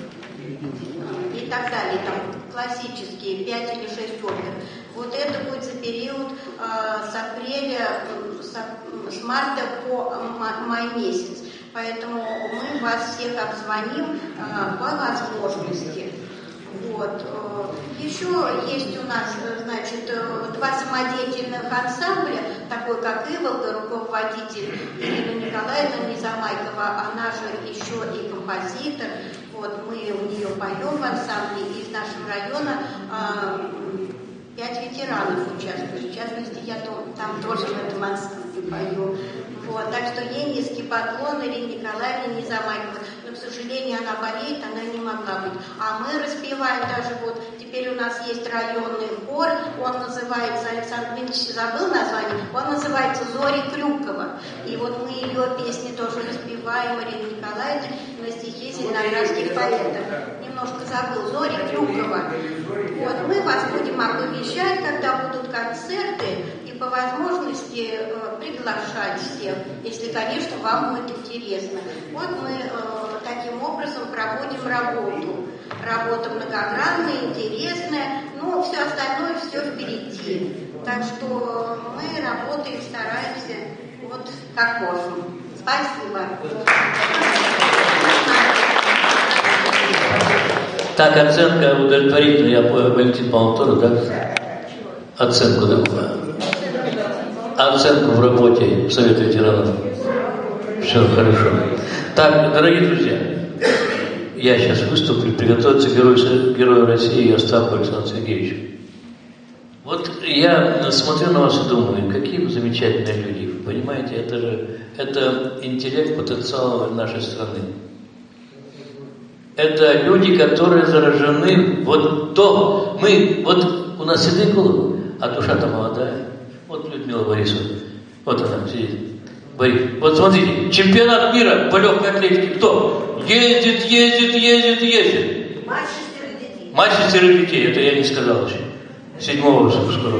и так далее, там классические, пять или шесть опер. Вот это будет за период э, с апреля, с, с марта по май месяц. Поэтому мы вас всех обзвоним э, по возможности. Вот. Еще есть у нас, значит, два самодеятельных ансамбля, такой как «Иволга», руководитель Ирина Николаевна Незамайкова, она же еще и композитор. Вот, мы у нее поем в ансамбле, и из нашего района а, пять ветеранов участвуют. В частности, я там, там тоже в этом ансамбле пою. Вот, так что ей низкий поклон Ирине Николаевне Незамайковой. Но, к сожалению, она болеет, она не могла быть. А мы распеваем даже вот, теперь у нас есть районный хор, он называется, Александр Дмитриевич забыл название, он называется «Зори Крюкова». И вот мы ее песни тоже распеваем, Ирина Николаевна, на стихи зеленоградских поэтов. Немножко забыл, «Зори Крюкова». Вот, мы вас будем оповещать, когда будут концерты, и по возможности э, приглашать всех, если, конечно, вам будет интересно. Вот мы э, таким образом проводим работу. Работа многогранная, интересная, но все остальное все впереди. Так что мы работаем, стараемся, вот как можем. Спасибо. Так, оценка удовлетворительная, я понял, Валентин Павлович тоже, да? Оценку, да? Оценку в работе Совета ветеранов. Все хорошо. Так, дорогие друзья, я сейчас выступлю, приготовиться герою, герою России Остапу Александру Сергеевичу. Вот я смотрю на вас и думаю, какие вы замечательные люди. Вы понимаете, это же это интеллект, потенциал нашей страны. Это люди, которые заражены. Вот то, мы, вот у нас седые головы, а душа-то молодая. Вот Людмила Борисовна, вот она сидит. Борис, вот смотрите, чемпионат мира по легкой атлетике кто? Ездит, ездит, ездит, ездит. Мать шестерых детей. Мать шестерых детей, это я не сказал еще. Седьмого скоро.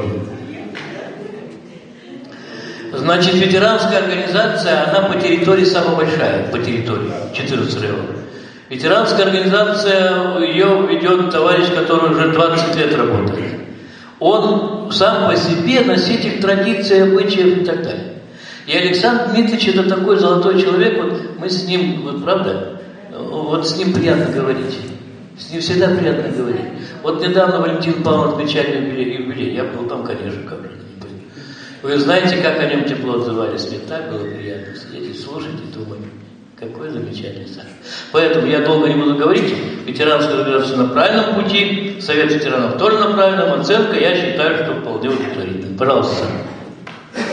Значит, ветеранская организация, она по территории самая большая, по территории, четырнадцать районов. Ветеранская организация, ее ведет товарищ, который уже двадцать лет работает. Он сам по себе носитель традиций, обычаев и так далее. И Александр Дмитриевич это такой золотой человек, вот мы с ним, вот правда, вот с ним приятно говорить. С ним всегда приятно говорить. Вот недавно Валентин Павлович отмечали юбилей, я был там, конечно, как же не был. Вы знаете, как о нем тепло отзывались, мне так было приятно сидеть и слушать и думать. Какой замечательный Саша. Поэтому я долго не буду говорить. Ветеранская организация на правильном пути, Совет ветеранов тоже на правильном. Оценка, я считаю, что вполне удовлетворительная. Пожалуйста, Саша.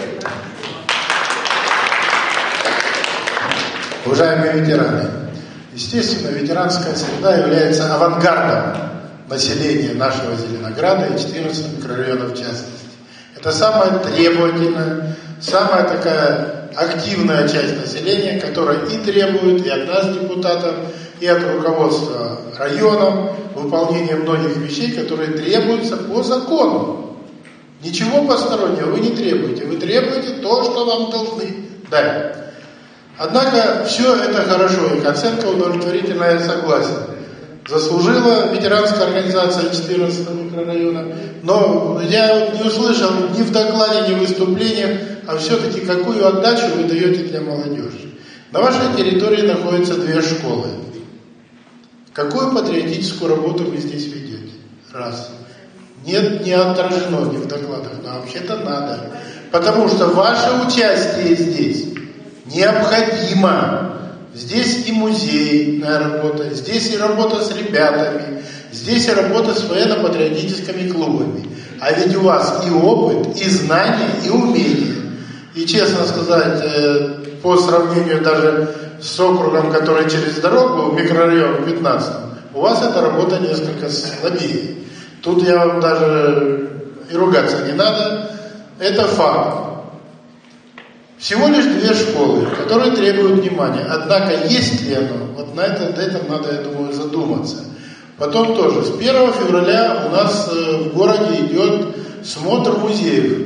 Уважаемые ветераны, естественно, ветеранская среда является авангардом населения нашего Зеленограда и четырнадцати микрорайонов в частности. Это самая требовательная, самая такая активная часть населения, которая и требует, и от нас, депутатов, и от руководства районом выполнение многих вещей, которые требуются по закону. Ничего постороннего вы не требуете. Вы требуете то, что вам должны дать. Однако все это хорошо, их оценка удовлетворительная, я согласен. Заслужила ветеранская организация четырнадцатого микрорайона, но я не услышал ни в докладе, ни в выступлениях, а все-таки какую отдачу вы даете для молодежи. На вашей территории находятся две школы. Какую патриотическую работу вы здесь ведете? Раз. Нет, не отражено ни в докладах, но вообще-то надо. Потому что ваше участие здесь необходимо. Здесь и музейная работа, здесь и работа с ребятами, здесь и работа с военно-патриотическими клубами. А ведь у вас и опыт, и знания, и умения. И, честно сказать, по сравнению даже с округом, который через дорогу, в микрорайон пятнадцатом, у вас эта работа несколько слабее. Тут я вам даже и ругаться не надо. Это факт. Всего лишь две школы, которые требуют внимания. Однако есть ли оно? Вот на это, на этом надо, я думаю, задуматься. Потом тоже. С первого февраля у нас в городе идет смотр музеев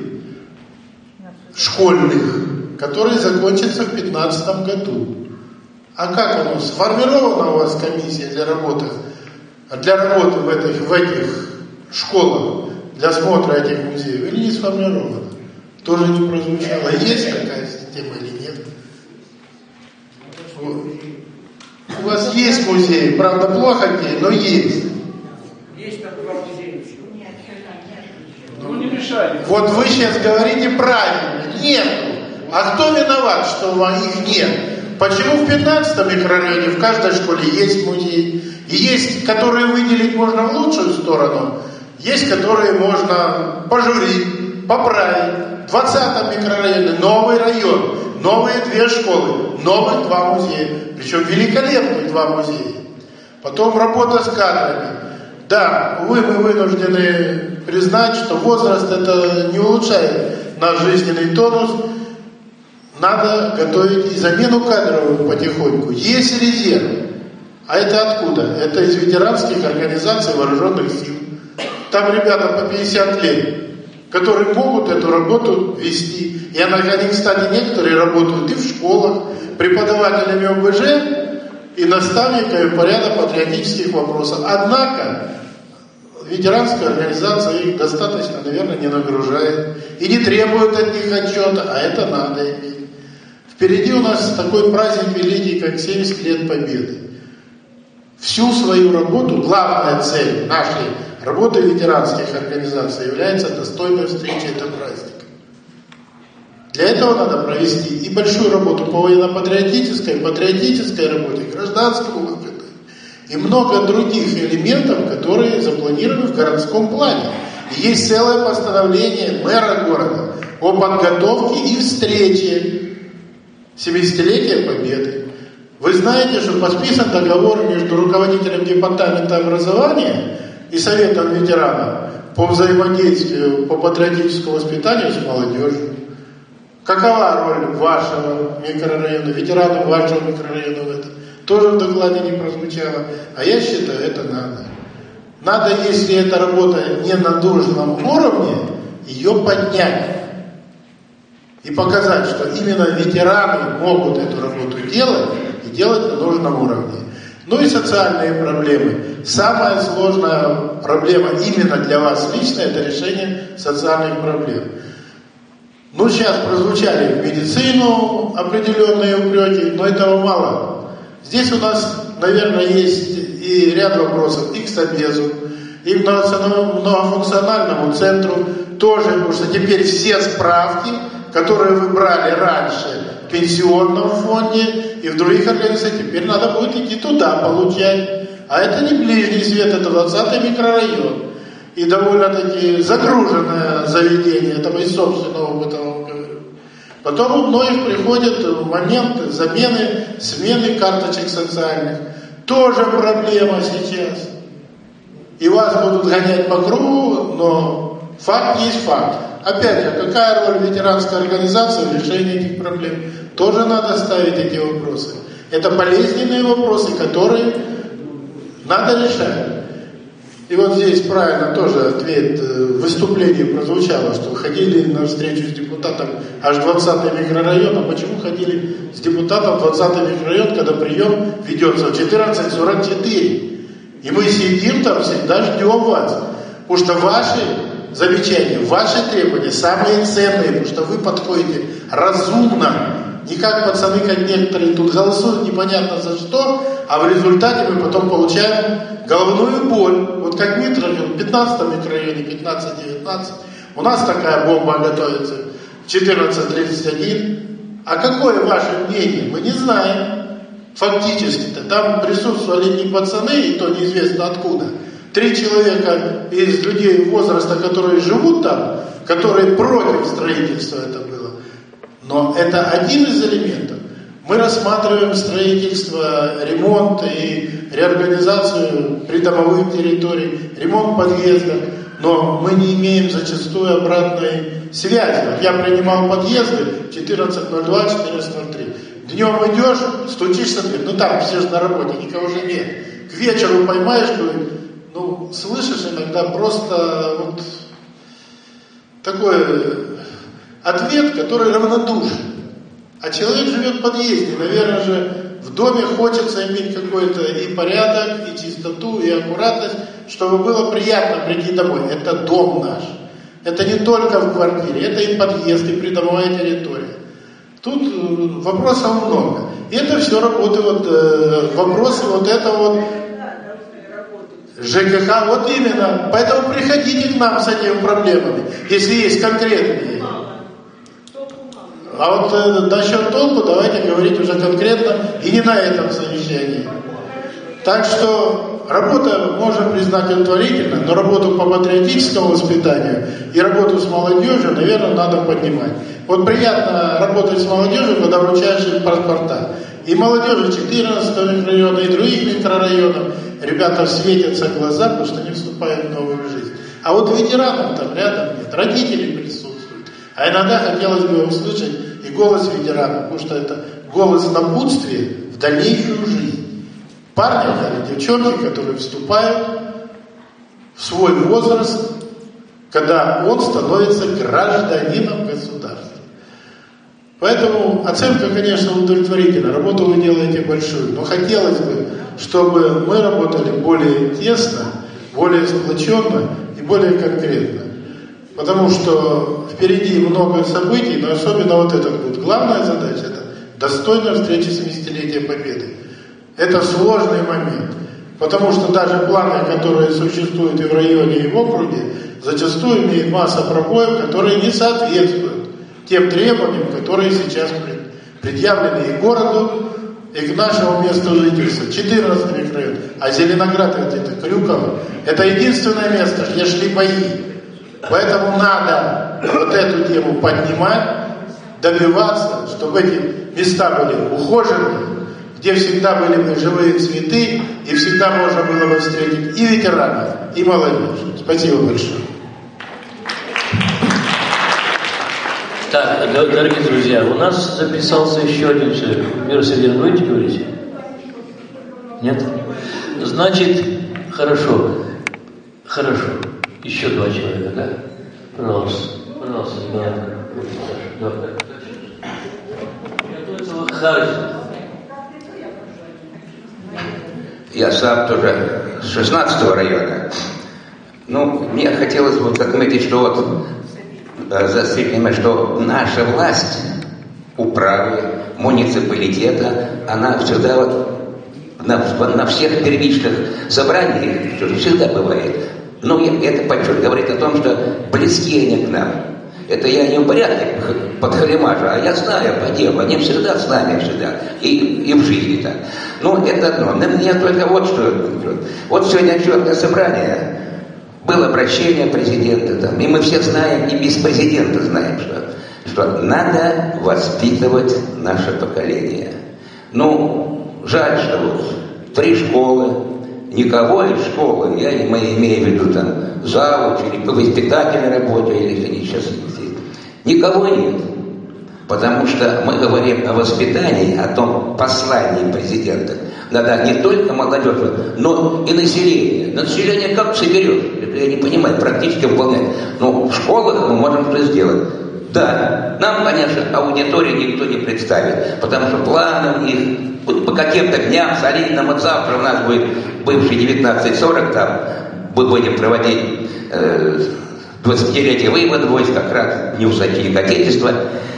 школьных, который закончится в две тысячи пятнадцатом году. А как оно? Сформирована у вас комиссия для работы, для работы в этих, в этих школах, для смотра этих музеев, или не сформирована? Тоже не прозвучало. Есть такая система или нет? У вас есть музей, правда плохо где, но есть. Есть там два музея. Ну не мешайте. Вот вы сейчас говорите правильно. Нет. А кто виноват, что их нет? Почему в пятнадцатом микрорайоне в каждой школе есть музей? И есть, которые выделить можно в лучшую сторону, есть, которые можно пожурить, поправить. В двадцатом микрорайоне новый район, новые две школы, новых два музея, причем великолепных два музея. Потом работа с кадрами. Да, увы, мы вынуждены признать, что возраст это не улучшает наш жизненный тонус. Надо готовить и замену кадровую потихоньку. Есть резерв. А это откуда? Это из ветеранских организаций вооруженных сил. Там ребята по пятьдесят лет, которые могут эту работу вести. И они, кстати, некоторые работают и в школах, преподавателями о бэ жэ и наставниками по ряду патриотических вопросов. Однако ветеранская организация их достаточно, наверное, не нагружает и не требует от них отчета, а это надо иметь. Впереди у нас такой праздник великий, как семьдесят лет Победы. Всю свою работу, главная цель нашей работы ветеранских организаций является достойной встречей этого праздника. Для этого надо провести и большую работу по военно-патриотической, патриотической работе, гражданскому ЛГБТ и много других элементов, которые запланированы в городском плане. И есть целое постановление мэра города о подготовке и встрече семидесятилетия Победы. Вы знаете, что подписан договор между руководителем департамента образования и Советом ветеранов по взаимодействию, по патриотическому воспитанию с молодежью. Какова роль вашего микрорайона, ветеранов вашего микрорайона в этом? Тоже в докладе не прозвучало. А я считаю, это надо. Надо, если эта работа не на должном уровне, ее поднять. И показать, что именно ветераны могут эту работу делать и делать на должном уровне. Ну и социальные проблемы. Самая сложная проблема именно для вас лично — это решение социальных проблем. Ну, сейчас прозвучали в медицину определенные упреки, но этого мало. Здесь у нас, наверное, есть и ряд вопросов и к собезу, и к многофункциональному центру тоже, потому что теперь все справки, которые вы брали раньше в пенсионном фонде и в других организациях, теперь надо будет идти туда получать. А это не ближний свет, это двадцатый микрорайон. И довольно-таки загруженное заведение, это из собственного опыта вам говорю. Потом у многих приходит момент замены, смены карточек социальных. Тоже проблема сейчас. И вас будут гонять по кругу, но факт есть факт. Опять же, какая роль ветеранской организации в решении этих проблем? Тоже надо ставить эти вопросы. Это болезненные вопросы, которые надо решать. И вот здесь правильно тоже ответ в выступлении прозвучало, что ходили на встречу с депутатом аж двадцатый микрорайон. А почему ходили с депутатом двадцатый микрорайон, когда прием ведется в четырнадцать сорок четыре? И мы сидим там, всегда ждем вас. Потому что ваши замечания, ваши требования самые ценные, потому что вы подходите разумно. Не как пацаны, как некоторые тут голосуют непонятно за что, а в результате мы потом получаем головную боль. Вот как мы в пятнадцатом микрорайоне, пятнадцать девятнадцать, у нас такая бомба готовится в четырнадцать тридцать один. А какое ваше мнение? Мы не знаем. Фактически-то там присутствовали не пацаны, и то неизвестно откуда. Три человека из людей возраста, которые живут там, которые против строительства это было. Но это один из элементов. Мы рассматриваем строительство, ремонт и реорганизацию придомовых территорий, ремонт подъезда, но мы не имеем зачастую обратной связи. Я принимал подъезды четырнадцать ноль два, четырнадцать ноль три. Днем идешь, стучишься в дверь, ну там все же на работе, никого же нет. К вечеру поймаешь, ну, слышишь иногда просто вот такой ответ, который равнодушен. А человек живет в подъезде, наверное же в доме хочется иметь какой-то и порядок, и чистоту, и аккуратность, чтобы было приятно прийти домой. Это дом наш. Это не только в квартире, это и подъезд, и придомовая территория. Тут вопросов много. И это все работы, вот, э, вопросы вот этого вот ЖКХ, вот именно. Поэтому приходите к нам с этими проблемами, если есть конкретные. А вот э, насчет толку давайте говорить уже конкретно и не на этом совещании. Так что работа можно признать удовлетворительной, но работу по патриотическому воспитанию и работу с молодежью, наверное, надо поднимать. Вот приятно работать с молодежью, когда вручаешь им паспорта. И молодежи четырнадцатого микрорайона, и других микрорайонов, ребята светятся глаза, потому что они вступают в новую жизнь. А вот ветеранов там рядом нет, родители присутствуют. А иногда хотелось бы услышать и голос ветеранов, потому что это голос напутствия в дальнейшую жизнь. Парни или девчонки, которые вступают в свой возраст, когда он становится гражданином государства. Поэтому оценка, конечно, удовлетворительна. Работу вы делаете большую. Но хотелось бы, чтобы мы работали более тесно, более сплоченно и более конкретно. Потому что впереди много событий, но особенно вот этот вот главная задача – это достойная встреча семидесятилетия Победы. Это сложный момент. Потому что даже планы, которые существуют и в районе, и в округе, зачастую имеют массу пробоев, которые не соответствуют тем требованиям, которые сейчас предъявлены и городу, и к нашему месту жительства. четырнадцатый микрорайон. А Зеленоград где-то, Крюково. Это единственное место, где шли бои. Поэтому надо вот эту тему поднимать, добиваться, чтобы эти места были ухожены, где всегда были бы живые цветы, и всегда можно было бы встретить и ветеранов, и молодежь. Спасибо большое. Так, дорогие друзья, у нас записался еще один человек. Вера Сергеевна, будете говорить? Нет? Значит, хорошо. Хорошо. Еще два человека, да? Пожалуйста. Пожалуйста, да. Я сам тоже с шестнадцатого района. Ну, мне хотелось бы отметить, что вот засыпано, что наша власть, управы, муниципалитета, она всегда вот на, на всех первичных собраниях, что всегда бывает, ну, это подчеркивает, говорит о том, что близки они к нам. Это я не в порядке подхалимажа, а я знаю по делу, они всегда с нами, всегда, и, и в жизни так. Ну, это одно. Но мне только вот что. Вот сегодня отчетное собрание. Было обращение президента там, и мы все знаем, и без президента знаем, что, что надо воспитывать наше поколение. Ну, жаль, что вот три школы, никого из школы, я мы имею в виду там завуч или по воспитательной работе, или они сейчас здесь, никого нет. Потому что мы говорим о воспитании, о том послании президента. Да-да, не только молодежи, но и население. Население как соберешь? Это я не понимаю, практически выполнять. Но в школах мы можем что сделать. Да, нам, конечно, аудиторию никто не представит, потому что планы у них вот по каким-то дням солидным, вот завтра у нас будет бывший девятнадцать сорок, там мы будем проводить э, двадцатилетие вывода войск, как раз не усадили Отечества.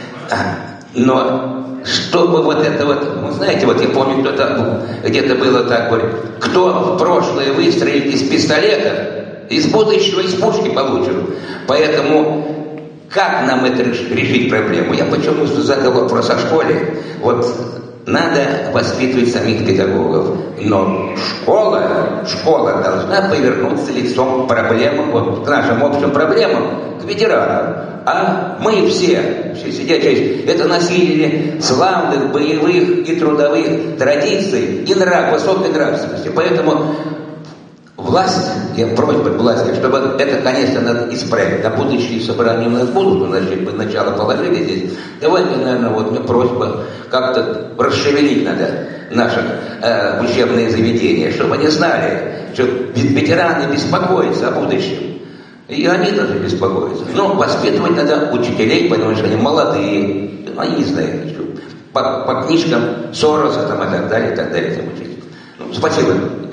Но чтобы вот это вот, вы знаете, вот я помню, кто-то где-то было так, говорит, кто в прошлое выстрелит из пистолета, из будущего из пушки получит. Поэтому как нам это решить проблему? Я почему задал вопрос о школе. Вот надо воспитывать самих педагогов, но школа, школа должна повернуться лицом к проблемам, вот, к нашим общим проблемам, к ветеранам. А мы все, все сидящие, это носители славных боевых и трудовых традиций и нрав, высокой нравственности. Поэтому власть, я просьба к власти, чтобы это, конечно, надо исправить. На будущие собрания у нас будут, у нас бы начало положили здесь. Давайте, наверное, вот мне просьба как-то расшевелить надо наши э, учебные заведения, чтобы они знали, что ветераны беспокоятся о будущем. И они даже беспокоятся. Но воспитывать надо учителей, потому что они молодые, они не знают ничего. По, по книжкам Сороса там, и так далее, и так далее. Ну, спасибо.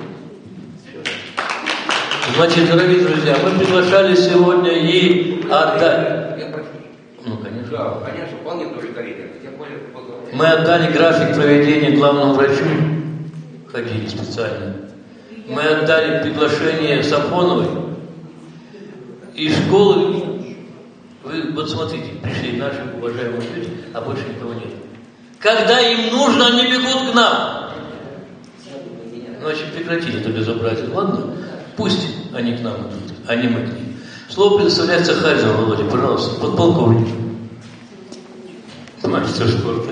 Значит, дорогие друзья, мы приглашали сегодня и отдать. Ну, конечно. Да, конечно, вполне тоже корректно. Мы отдали график проведения главному врачу, ходили специально. Мы отдали приглашение Сафоновой и школы. Вы вот смотрите, пришли наши уважаемые люди, а больше никого нет. Когда им нужно, они бегут к нам. Значит, прекратили это безобразие, ладно? Пусть они к нам идут, а не мы к ним. Слово предоставляется Харьзову Володе, пожалуйста, подполковник. Мастер спорта.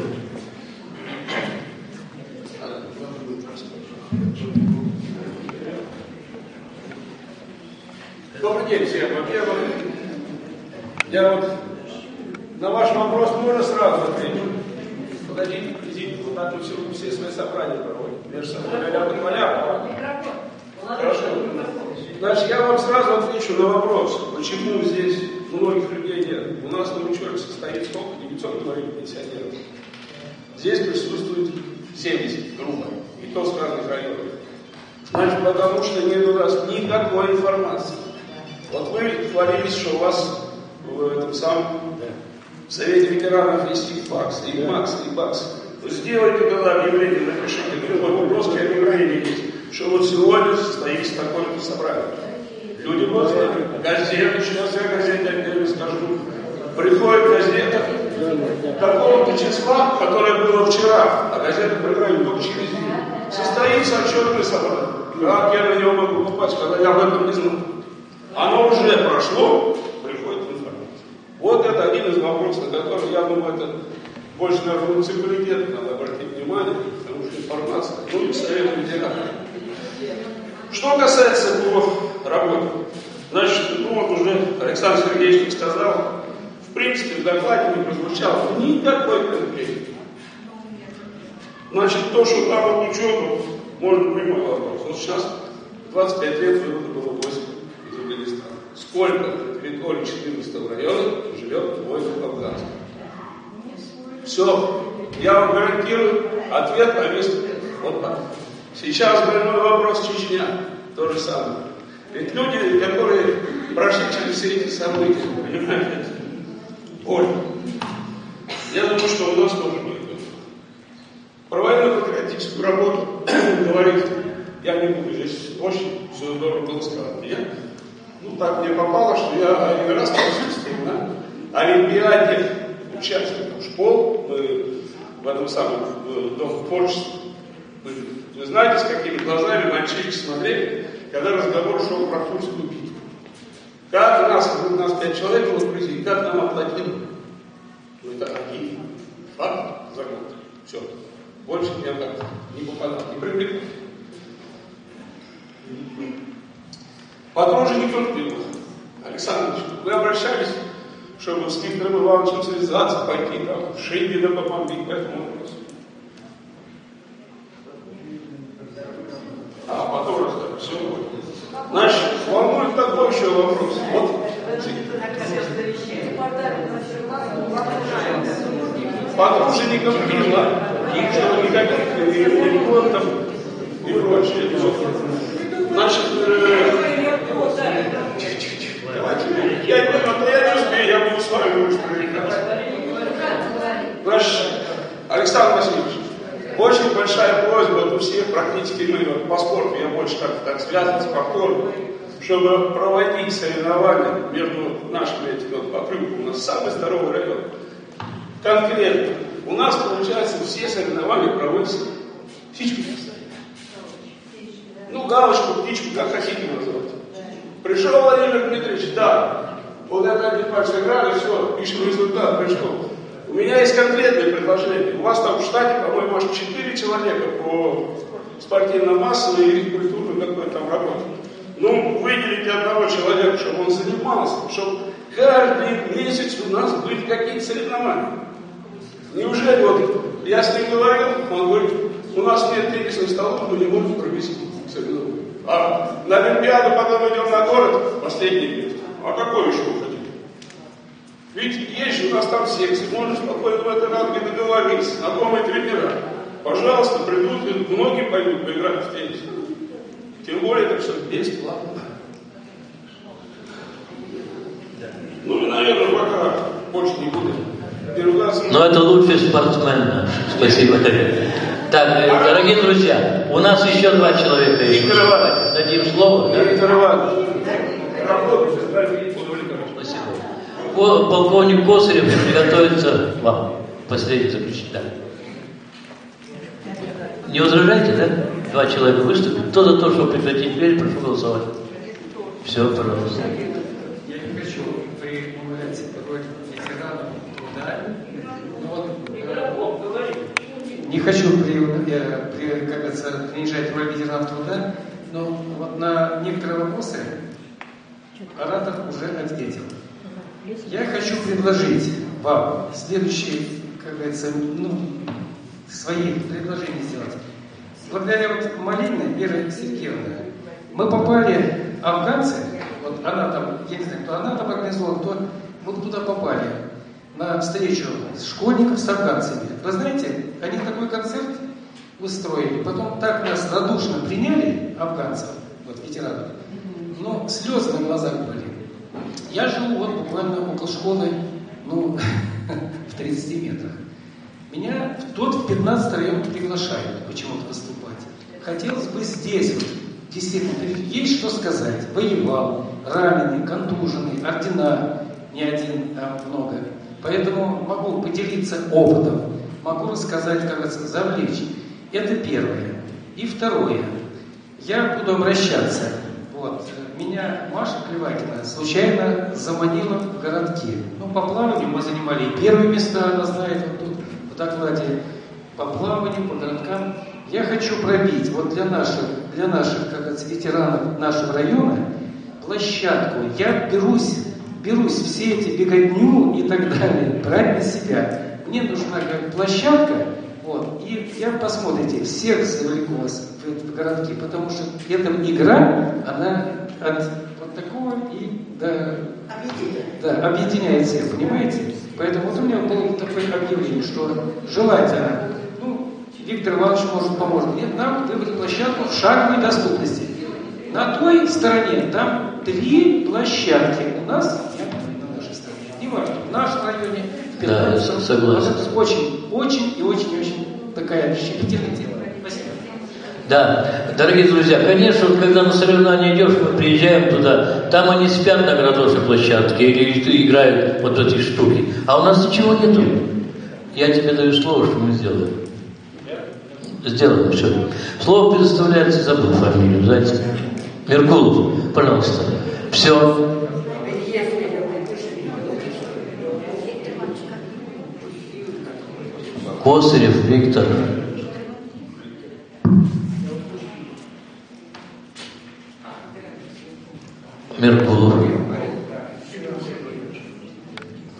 Добрый день всем. Во-первых, я вот на ваш вопрос можно сразу ответить? Подождите, президент, вот так мы все, все свои собрания проводим. Между собой ля-ля поля. Хорошо. Значит, я вам сразу отвечу на вопрос, почему здесь многих людей нет. У нас на учете состоит сколько? девятьсот говорили, пенсионеров. Здесь присутствует семьдесят, грубо, и то с разных районов. Значит, потому что нет у нас никакой информации. Вот вы хвалились, что у вас в этом самом в Совете ветеранов есть и факс, и МАКС, и БАКС. Сделайте тогда объявление, напишите, любой вопрос, объявление есть, что вот сегодня состоится такое-то собрание. Люди будут знать. Газеты, сейчас я газете отдельно скажу. Приходит газета такого-то числа, которое было вчера, а газета программе только через день. Состоится отчетное собрание. Как я на него могу попасть, когда я об этом не знаю? Оно уже прошло, приходит информация. Вот это один из вопросов, на который, я думаю, это больше, наверное, муниципалитет надо обратить внимание, потому что информация, ну и совет ветеранов. Что касается по работе, значит, ну вот уже Александр Сергеевич сказал, в принципе, в докладе не прозвучало никакой конкретики. Значит, то, что там вот учету, можно прямой вопрос. Вот сейчас двадцать пять лет вывода было войск из Афганистана. Сколько на территории четырнадцатого района живет войск афганцев? Все. Я вам гарантирую, ответ на месте. Вот так. Сейчас больной вопрос Чечня. То же самое. Ведь люди, которые прошли через все эти события, понимаете, боль. Я думаю, что у нас тоже будет. Про военно-патриотическую работу говорить я не буду. Здесь очень все здорово было сказано. Я, ну так мне попало, что я один раз присутствовал на Олимпиаде участников школ в этом самом Доме творчества. Вы, вы знаете, с какими глазами мальчишки смотрели, когда разговор шел про Курскую битву. Как нас, у нас пять человек было в призыве, как нам оплатили? Ну это один факт за год. Все. Больше я так не попадал, не привлекал. Потом уже никто не был. Александр Ильич, вы обращались чтобы с Виктором Ивановичем связаться, пойти там, в Шейбина помогли по этому вопросу. А потом расскажу, все будет. Значит, волнует такой еще вопрос. Вот. Подружеников Билла, их что никаких ремонтов и прочее. Значит, э, давайте, я не знаю, я не успею, я буду с вами выстроить. Значит, Александр Васильевич, очень большая просьба от всех, практически мы вот, по спорту, я больше как так связан с спортом, чтобы проводить соревнования между нашими этими вот покрывками. У нас самый здоровый район. Конкретно, у нас, получается, все соревнования проводятся птичками. Ну, галочку, птичку, как хотите назвать. Пришел Владимир Дмитриевич, да, вот это один пальцы играли, все, пишем результат, пришел. У меня есть конкретное предложение. У вас там в штате, по-моему, аж четыре человека по спортивно-массовой и культурной какой там работе. Ну, выделите одного человека, чтобы он занимался, чтобы каждый месяц у нас были какие-то соревнования. Неужели вот я с ним говорил, он говорит, у нас нет теннисных столов, мы не можем провести соревнования. А на Олимпиаду потом идем на город, последнее место. А какое еще вы хотите? Ведь есть же у нас там секции, можно спокойно в этой ранге договориться, знакомые тренера. Пожалуйста, придут, и многие пойдут поиграть в теннис. Тем более это все бесплатно. Ну и, наверное, пока больше не будет. Но это лучший спортсмен наш. Спасибо. Так, дорогие друзья, у нас еще два человека есть. Дадим слово. Да? Виктор Иванович. Спасибо. Полковник Косарев приготовится вам последний заключить. Да. Не возражаете, да? Два человека выступят. Кто за то, чтобы прекратить дверь, прошу голосовать. Все, пожалуйста. Я не хочу приумолять роль ветеранов труда. Не хочу при, при, как говорится, принижать роль ветеранов труда, но вот на некоторые вопросы оратор уже ответил. Я хочу предложить вам следующие, как говорится, ну, свои предложения сделать. Благодаря вот Малининой Вере Сергеевне мы попали, афганцы, вот она там, я не знаю, кто она там организовала, кто мы туда попали на встречу школьников с афганцами. Вы знаете, они такой концерт устроили, потом так нас радушно приняли, афганцев, вот ветеранов, но слезы на глазах были. Я живу вот буквально около школы, ну, в тридцати метрах. Меня в тот в пятнадцатый район приглашают почему-то выступать. Хотелось бы здесь вот, действительно, есть что сказать. Воевал, раненый, контуженный, ордена не один, а много. Поэтому могу поделиться опытом, могу рассказать, как говорится, завлечь. Это первое. И второе. Я буду обращаться. Вот. Меня Маша Клевакина случайно заманила в городки. Ну, по плаванию мы занимали и первые места, она знает, вот тут в докладе. По плаванию, по городкам. Я хочу пробить вот для наших, для наших, как говорится, ветеранов нашего района площадку. Я берусь, берусь все эти беготню и так далее брать на себя. Мне нужна как площадка, вот, и я, посмотрите, всех завлеку вас в, в городки, потому что эта игра, она от вот такого и до... Объединяет. Да, объединяет всех, понимаете? Поэтому вот у меня было такое объявление, что желательно, ну, Виктор Иванович может поможет, нет, нам выбрать площадку в шаговой доступности. На той стороне там три площадки. У нас, нет, на нашей стороне. Не важно, в нашем районе, в пятнадцатом. Да, согласен. Вот очень, очень и очень, очень такая щепетильная тема. Спасибо. Да, дорогие друзья, конечно, вот когда на соревнования идешь, мы приезжаем туда, там они спят на городской площадке или играют вот эти штуки, а у нас ничего нету. Я тебе даю слово, что мы сделаем. Сделаем, все. Слово предоставляется, забыл фамилию, знаете. Меркулов, пожалуйста. Все. Косарев Виктор. Меркулов.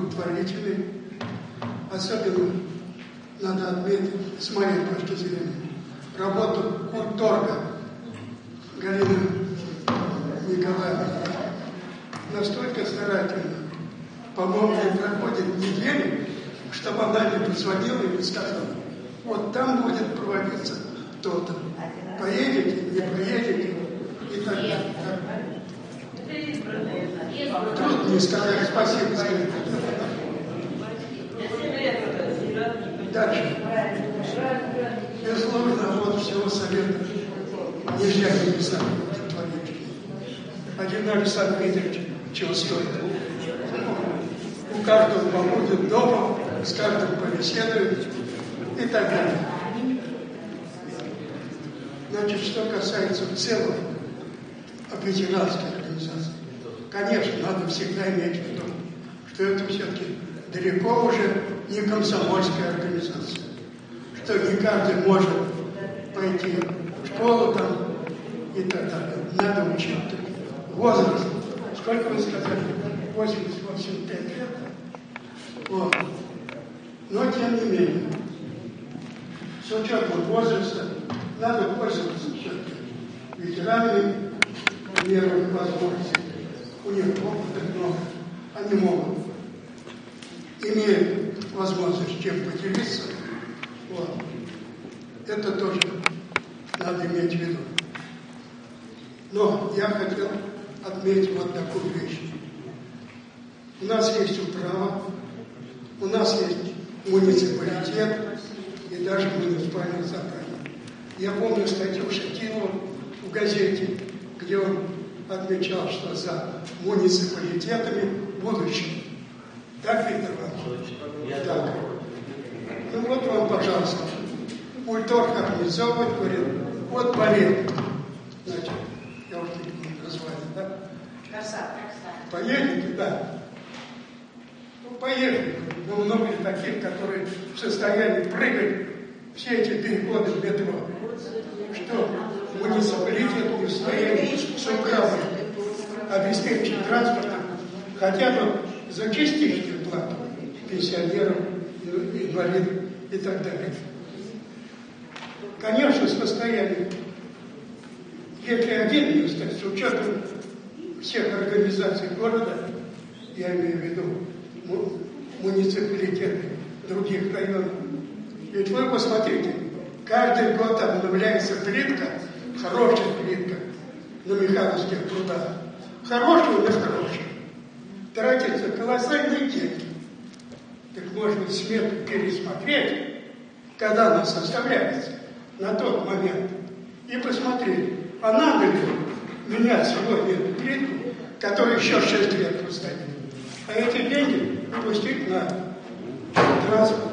благотворительный. Особенно надо отметить, с моей точки зрения, работу Курторга Галины Николаевны. Настолько старательно. По-моему, не проходит недели, чтобы она не позвонила и не сказала: вот там будет проводиться то-то. Поедете, не поедете и так далее. Трудно не сказать спасибо за это. Дальше. Безусловно, вот всего совета нельзя не писать благотворительный. Один Александр Дмитриевич чего стоит. У каждого побудет дома, с каждым побеседует и так далее. Значит, что касается в целом ветеранской организации, конечно, надо всегда иметь в виду, что это все-таки далеко уже не комсомольская организация, что не каждый может пойти в школу там и так далее. Надо учить возраст. Сколько вы сказали? восемьдесят восемь пять лет. Вот. Но тем не менее, с учетом возраста надо пользоваться все-таки ветеранами мерами возможностей. У них опыта много. Они могут, имеют возможность чем поделиться. Вот. Это тоже надо иметь в виду. Но я хотел отметить вот такую вещь. У нас есть управа, у нас есть муниципалитет и даже муниципальное собрание. Я помню статью Шатилова в газете, где он отмечал, что за муниципалитетами будущее. Так, Виктор Иванович? Так. Ну вот вам, пожалуйста. Ульторг организовывает, говорит, вот балет. Значит, я уже не буду назвать, да? Красава. Поедете, да. Ну, поехали. Но много ли таких, которые в состоянии прыгать все эти переходы в метро? Что муниципалитет не в состоянии с управой обеспечить транспортом хотя бы за частичную плату пенсионерам, инвалидам и так далее. Конечно, состояние, если отдельно стать, с учетом всех организаций города, я имею в виду муниципалитеты других районов. Ведь вы посмотрите, каждый год обновляется плитка, хорошая плитка на Михайловских прудах. Хорошая на хорошая. Тратятся колоссальные деньги. Так может быть смету пересмотреть, когда она составляется на тот момент, и посмотреть, а надо ли менять сегодня эту плитку, которая еще шесть лет простоит. А эти деньги пустить на транспорт.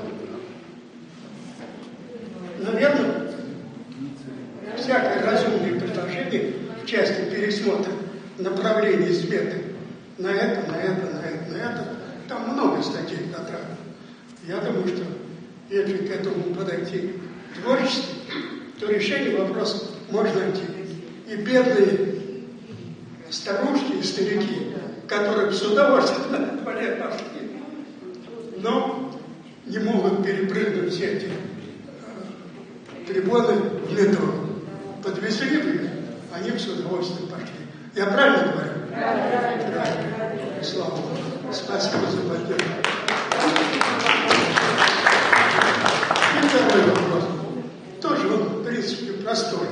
Наверное, всякое разумное предложение в части пересмотра направлений сметы на это, на это, на это, на это, там много статей затратно. Я думаю, что если к этому подойти творчески, то решение вопроса можно найти. И бедные старушки и старики, которые с удовольствием на туалет пошли, но не могут перепрыгнуть все эти э, трибуны в метро. Подвезли бы, они бы с удовольствием пошли. Я правильно говорю? Правильно. Слава Богу. Спасибо за поддержку. И второй вопрос. Тоже он, в принципе, простой.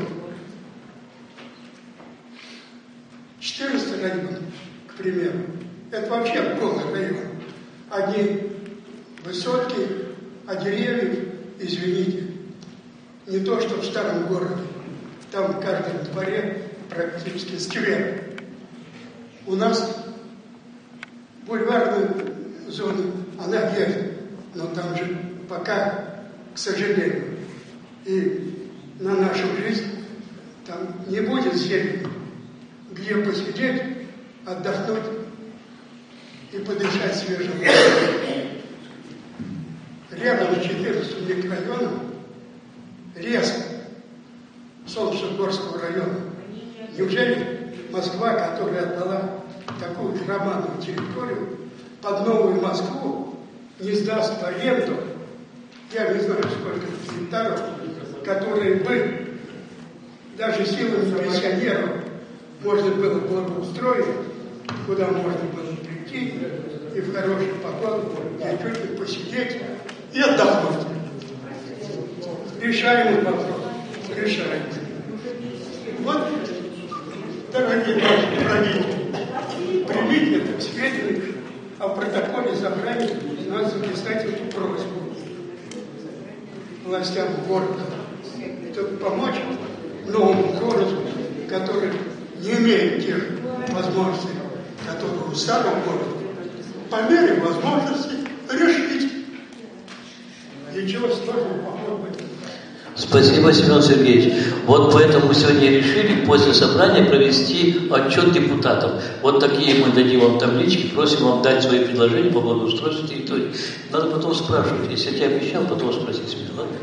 четырнадцатый район, к примеру, это вообще голый район. Одни высотки, а деревьев, извините, не то, что в старом городе. Там в каждом дворе практически сквер. У нас бульварная зона, она есть, но там же пока, к сожалению, и на нашу жизнь там не будет зелени, где посидеть, отдохнуть и подышать свежим воздухом. Рядом с четырнадцатым микрорайоном лес Солнечногорского района. Неужели Москва, которая отдала такую громадную территорию, под Новую Москву не сдаст в аренду, я не знаю, сколько гектаров, которые бы даже силами пенсионеров можно было благоустроить, куда можно было прийти и в хорошую погоду чуть-чуть посидеть и отдохнуть. Решаемый вопрос. Решаемый. Вот, дорогие наши родители, примите это к сведению, а в протоколе собрания надо записать эту просьбу властям города, чтобы помочь новому городу, который не имеет тех возможностей, которые у старого города, по мере возможности решить. Ничего сложного, по-моему, нет. Спасибо, Семен Сергеевич. Вот поэтому мы сегодня решили после собрания провести отчет депутатов. Вот такие мы дадим вам таблички, просим вам дать свои предложения по благоустройству территории. Надо потом спрашивать. Если я тебе обещал, потом спросить меня, ладно?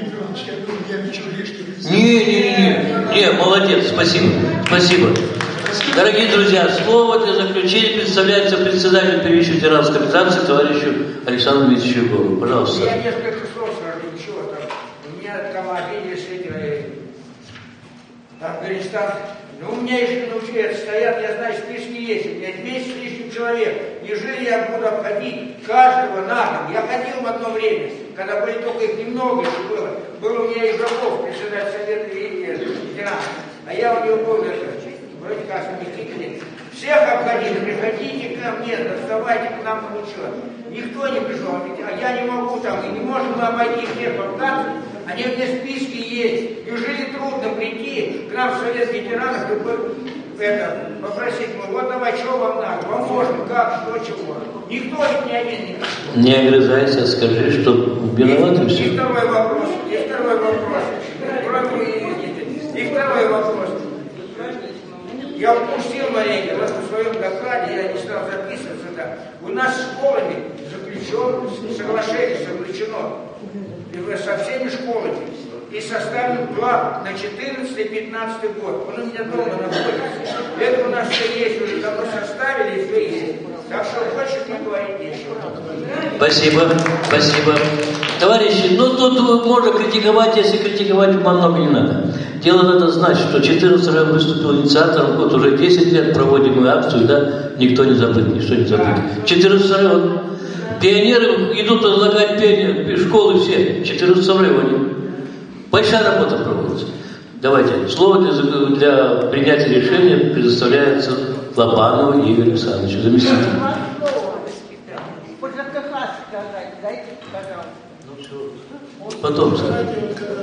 Не-не-не, не, молодец, спасибо, спасибо. Дорогие друзья, слово для заключения предоставляется председателю первичной ветеранской организации товарищу Александру Дмитриевичу Егорову. Пожалуйста. Я несколько слов скажу, ничего там. У меня там обиделись эти Афганистан. Ну, у меня еще научили стоят, я знаю, списки есть. У меня двести с лишним человек. Неужели я буду обходить каждого на дом? Я ходил в одно время, когда были только их немного еще было. Был у меня Ежаков, председатель совета ветеранов. А я у него был это, вроде как заместитель. Всех обходили, приходите ко мне, доставайте к нам на учет. Никто не пришел, а я не могу там, и не можем мы обойти всех афганцев, они в этой списке есть. Неужели трудно прийти к нам в совет ветеранов, чтобы это, попросить, ну вот давай, что вам надо, поможем, как, что, чего. Никто ведь ни один не пришел. Не огрызайся, скажи, что виноваты все. И второй вопрос, и второй вопрос. И второй вопрос. Я упустил маленько, вот в своем докладе, я не стал записываться, да. У нас с школами заключено, соглашение заключено со всеми школами. И составлен план на четырнадцатый-пятнадцатый год. Он у меня дома находится. Это у нас все есть, уже давно составили, все есть. Так что больше не говорить нечего. Спасибо, спасибо. Товарищи, ну тут можно критиковать, если критиковать много не надо. Дело надо знать, что четырнадцатый раз выступил инициатором, вот уже десять лет проводим мы акцию, да, никто не забыт, ничто не забыт. четырнадцатый раз пионеры идут возлагать пение, школы все, четырнадцатый раз они. Большая работа проводится. Давайте, слово для, для принятия решения предоставляется Лобанову Игорю Александровичу, заместителю. Потом скажите.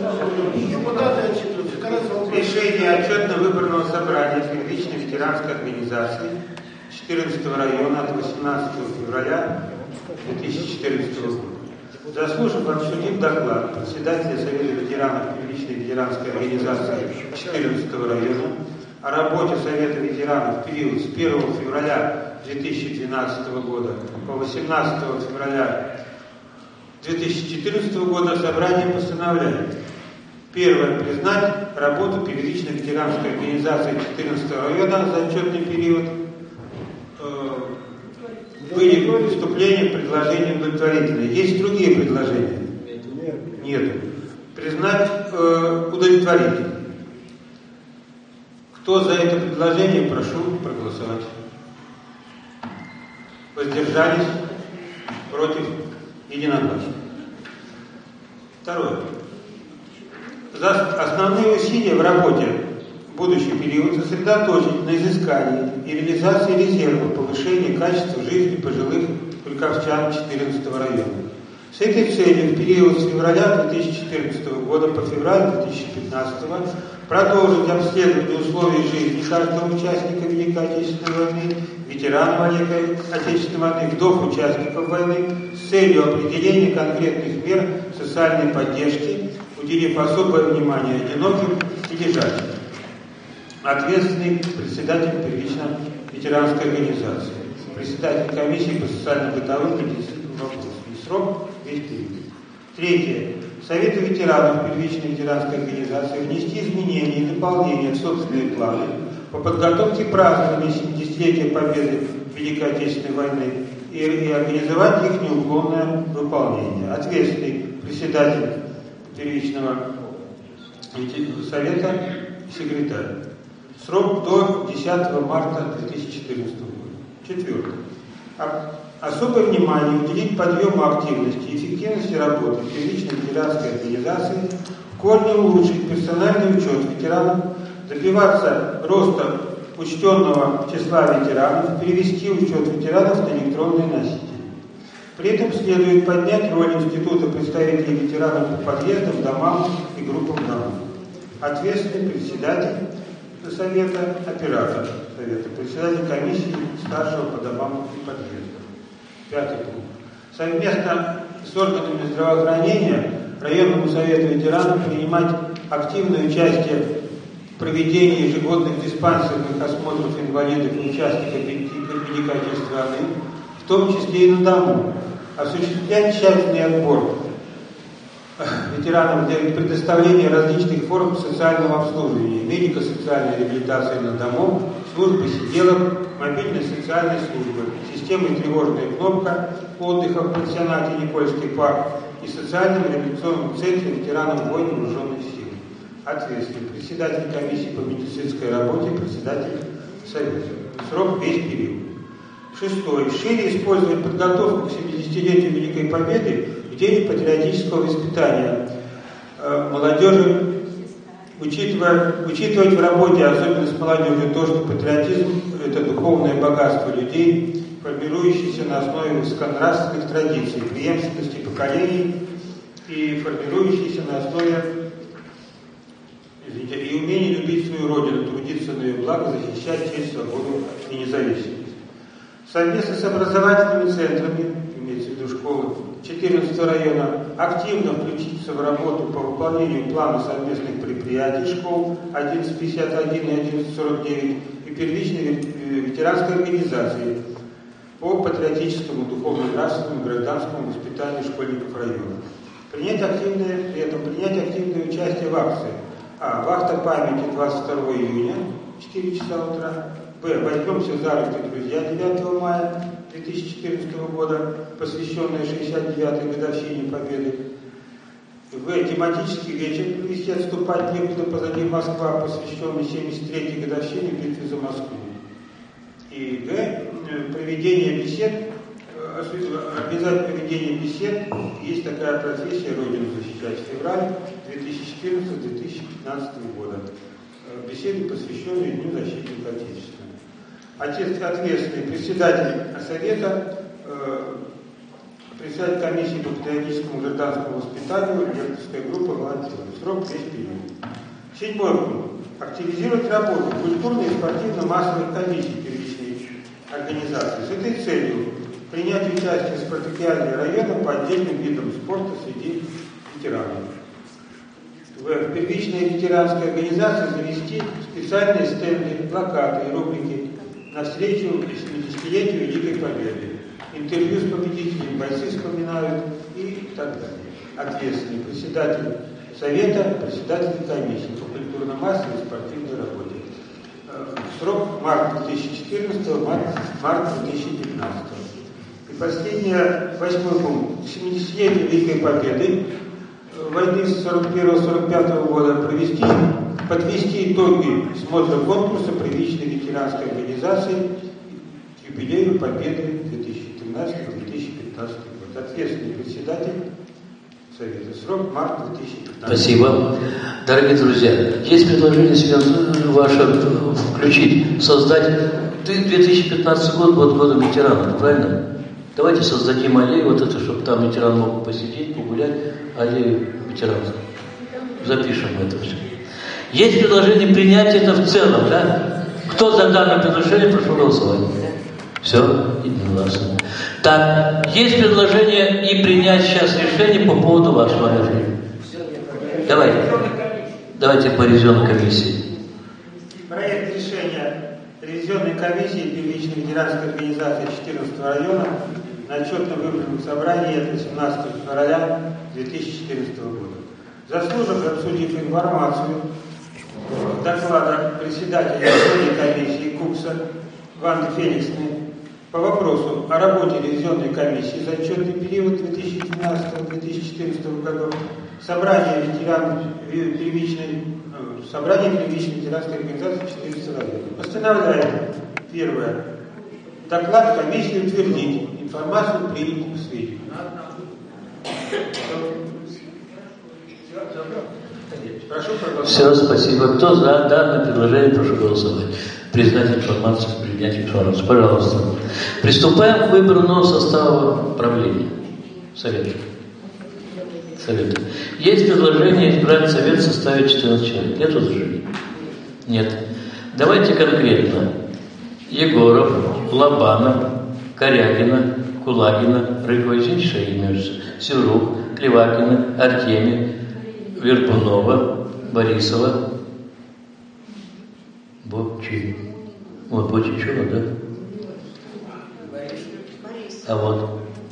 Решение отчетно-выборного собрания первичной ветеранской организации четырнадцатого района от восемнадцатого февраля две тысячи четырнадцатого года. Заслушав обсудив доклад председателя Совета ветеранов первичной ветеранской организации четырнадцатого района о работе Совета ветеранов в период с первого февраля две тысячи двенадцатого года по восемнадцатого февраля две тысячи четырнадцатого года, собрание постановляет: первое. Признать работу первичной ветеранской организации четырнадцатого района за отчетный период. Были выступления, предложения удовлетворительные. Есть другие предложения? Нет. Признать э, удовлетворительным. Кто за это предложение, прошу проголосовать. Воздержались? Против? Единогласно. Второе. За основные усилия в работе в будущий период сосредоточить на изыскании и реализации резервов повышения качества жизни пожилых харьковчан четырнадцатого района. С этой целью в период с февраля две тысячи четырнадцатого года по февраль две тысячи пятнадцатого продолжить обследование условий жизни каждого участника Великой Отечественной войны, ветеранов Великой Отечественной войны, вдов участников войны с целью определения конкретных мер социальной поддержки, уделив особое внимание одиноким и лежачим. Ответственный председатель первичной ветеранской организации, председатель комиссии по социально-бытовым и медицинским вопросам. И срок весь период. Третье. Совету ветеранов первичной ветеранской организации внести изменения и дополнения в собственные планы по подготовке празднования семидесятилетия Победы в Великой Отечественной войны и и, и организовать их неуклонное выполнение. Ответственный председатель первичного совета и секретарь. Срок до десятого марта две тысячи четырнадцатого года. Четвертое. Особое внимание уделить подъему активности и эффективности работы первичной ветеранской организации, в корне улучшить персональный учет ветеранов, добиваться роста учтенного числа ветеранов, перевести учет ветеранов на электронные носители. При этом следует поднять роль Института представителей ветеранов по подъездам, домам и группам домов. Ответственный председатель совета, оператор совета, председатель комиссии старшего по домам и подъездам. Пятый пункт. Совместно с органами здравоохранения районному совету ветеранов принимать активное участие в проведении ежегодных диспансерных осмотров инвалидов и участников медикативной страны, в том числе и на дому, осуществлять тщательный отбор ветеранов для предоставления различных форм социального обслуживания, медико-социальной реабилитации на дому, службы сиделок, мобильной социальной службы, системы тревожная кнопка, отдыха в пансионате Никольский парк и социальном реабилитационном центре ветеранов войн вооруженных сил. Ответственный председатель комиссии по медицинской работе, председатель совета. Срок весь период. Шестое. Шире использовать подготовку к семидесятилетию Великой Победы в день патриотического воспитания э, молодежи, учитывая, учитывать в работе, особенно с молодежью, то, что патриотизм – это духовное богатство людей, формирующееся на основе высоконравственных традиций, преемственности поколений и формирующееся на основе извините, и умения любить свою родину, трудиться на ее благо, защищать честь, свободу и независимость. Совместно с образовательными центрами, имеется в виду школы четырнадцатого района, активно включиться в работу по выполнению плана совместных предприятий школ одиннадцать пятьдесят один и одиннадцать сорок девять и первичной ветеранской организации по патриотическому, духовно-нравственному, гражданскому воспитанию школьников района. Принять активное, при этом принять активное участие в акции. А. Вахта памяти двадцать второго июня, четыре часа утра. Б. Возьмемся за руки, друзья, девятого мая две тысячи четырнадцатого года, посвященная шестьдесят девятой годовщине Победы. В. Тематический вечер провести «Отступать некуда, позади Москва», посвященный семьдесят третьей годовщине битвы за Москву. И Г. Проведение бесед, организовать проведение бесед, есть такая профессия «Родину защищать» в феврале две тысячи четырнадцатого — две тысячи пятнадцатого года. Беседы, посвященные Дню защитника Отечества. Отец ответственный председатель совета, э, председатель комиссии по патриотическому гражданскому воспитанию, лекторская группа волонтеров. Срок весь период. Седьмой пункт. Активизировать работу культурной и спортивно-массовых комиссий первичной организации. С этой целью принять участие в спартакиаде района по отдельным видам спорта среди ветеранов. В первичной ветеранской организации завести специальные стенды, плакаты и рубрики навстречу семидесятилетию Великой Победы. Интервью с победителями бойцы вспоминают и так далее. Ответственный председатель совета, председатель комиссии по культурно-массовой и спортивной работе. Срок март две тысячи четырнадцатого, март, март две тысячи пятнадцатого. И последнее, восьмой пункт. К семидесятилетию Великой Победы войны сорок первого — сорок пятого года провести, подвести итоги смотра конкурса первичной ветеранской организации к юбилею Победы две тысячи тринадцатого — две тысячи пятнадцатого год. Ответственный председатель совета. Срок март две тысячи пятнадцатого. Спасибо. Дорогие друзья, есть предложение сегодня ваше включить, создать две тысячи пятнадцатый год, год года ветеранов, правильно? Давайте создадим аллею, вот это, чтобы там ветеран мог посидеть, погулять, аллею ветеранов. Запишем это все. Есть предложение принять это в целом, да? Кто за данное предложение, прошу голосовать. Все, единогласно. Так, есть предложение и принять сейчас решение по поводу вашего решения. Давайте. Давайте по ревизионной комиссии. Проект решения ревизионной комиссии первичной ветеранской организации четырнадцатого района на отчетно-выборном собрании от восемнадцатого февраля две тысячи четырнадцатого года. Заслужив обсудив информацию доклада председателя комиссии Кукса Ванды Феликсовны по вопросу о работе ревизионной комиссии за отчетный период две тысячи двенадцатого — две тысячи четырнадцатого годов, собрание ветеранов первичной, собрание первичной ветеранской организации четырнадцатого района. Постановляем. Первое. Доклад комиссии утвердить. Информацию принять к сведению. Прошу проголосовать. Все, спасибо. Кто за данное предложение, прошу голосовать. Признать информацию, принять информацию. Пожалуйста. Приступаем к выбору нового состава правления. Совета. Совета. Есть предложение избрать совет в составе четырнадцати человек. Нет возражений? Нет. Давайте конкретно. Егоров, Лобанов, Корягина, Кулагина, Рыгова, Зинчшеймерс, Севрук, Клевакина, Артемий, Вербунова, Борисова, Бочи. Вот Бочичева, да? А вот.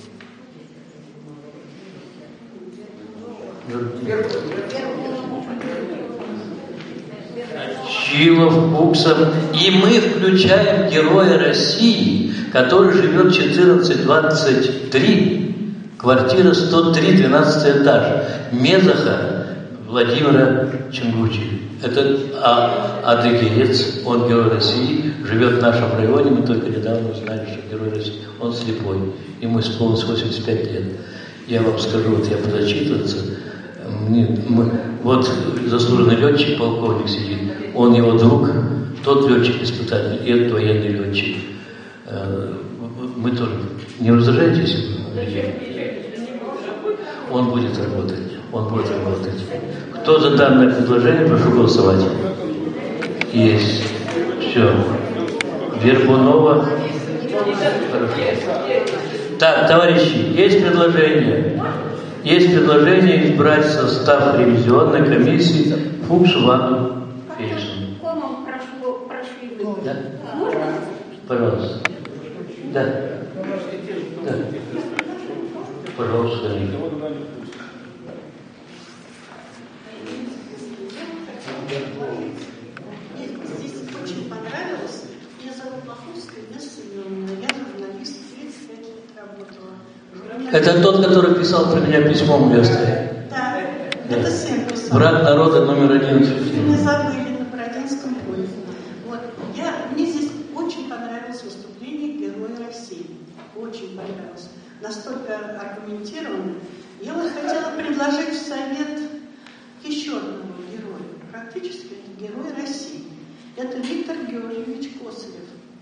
Чилов, Куксов. И мы включаем героя России, который живет четырнадцать двадцать три, квартира сто три, двенадцатый этаж, Мезаха Владимира Чингучи. Это а, адыгеец, он герой России, живет в нашем районе, мы только недавно узнали, что герой России. Он слепой, ему исполнилось восемьдесят пять лет. Я вам скажу, вот я буду отчитываться, мне, мы, вот заслуженный летчик, полковник сидит, он его друг, тот летчик-испытатель, и этот военный летчик. Мы тоже, не возражаетесь? Он будет работать, он будет работать. Кто за данное предложение, прошу голосовать. Есть. Все. Вербунова. Так, товарищи, есть предложение. Есть предложение избрать в состав ревизионной комиссии Фукс Ванну Фельдшину. Да? Пожалуйста. Да. Да. Пожалуйста. Здесь очень понравилось. Меня зовут Лоховская, я Семеновна. Я журналист, тридцать пять лет работала. Это тот, который писал про меня письмо в Лестере? Да, да, это сын писал. Брат народа номер один. Меня забыли на Бородинском поле. Вот. Я, мне здесь очень понравилось выступление Героя России. Очень понравилось. Настолько аргументированно. Я вот хотела предложить в совет еще одного героя. Практически это герой России. Это Виктор Георгиевич Косарев,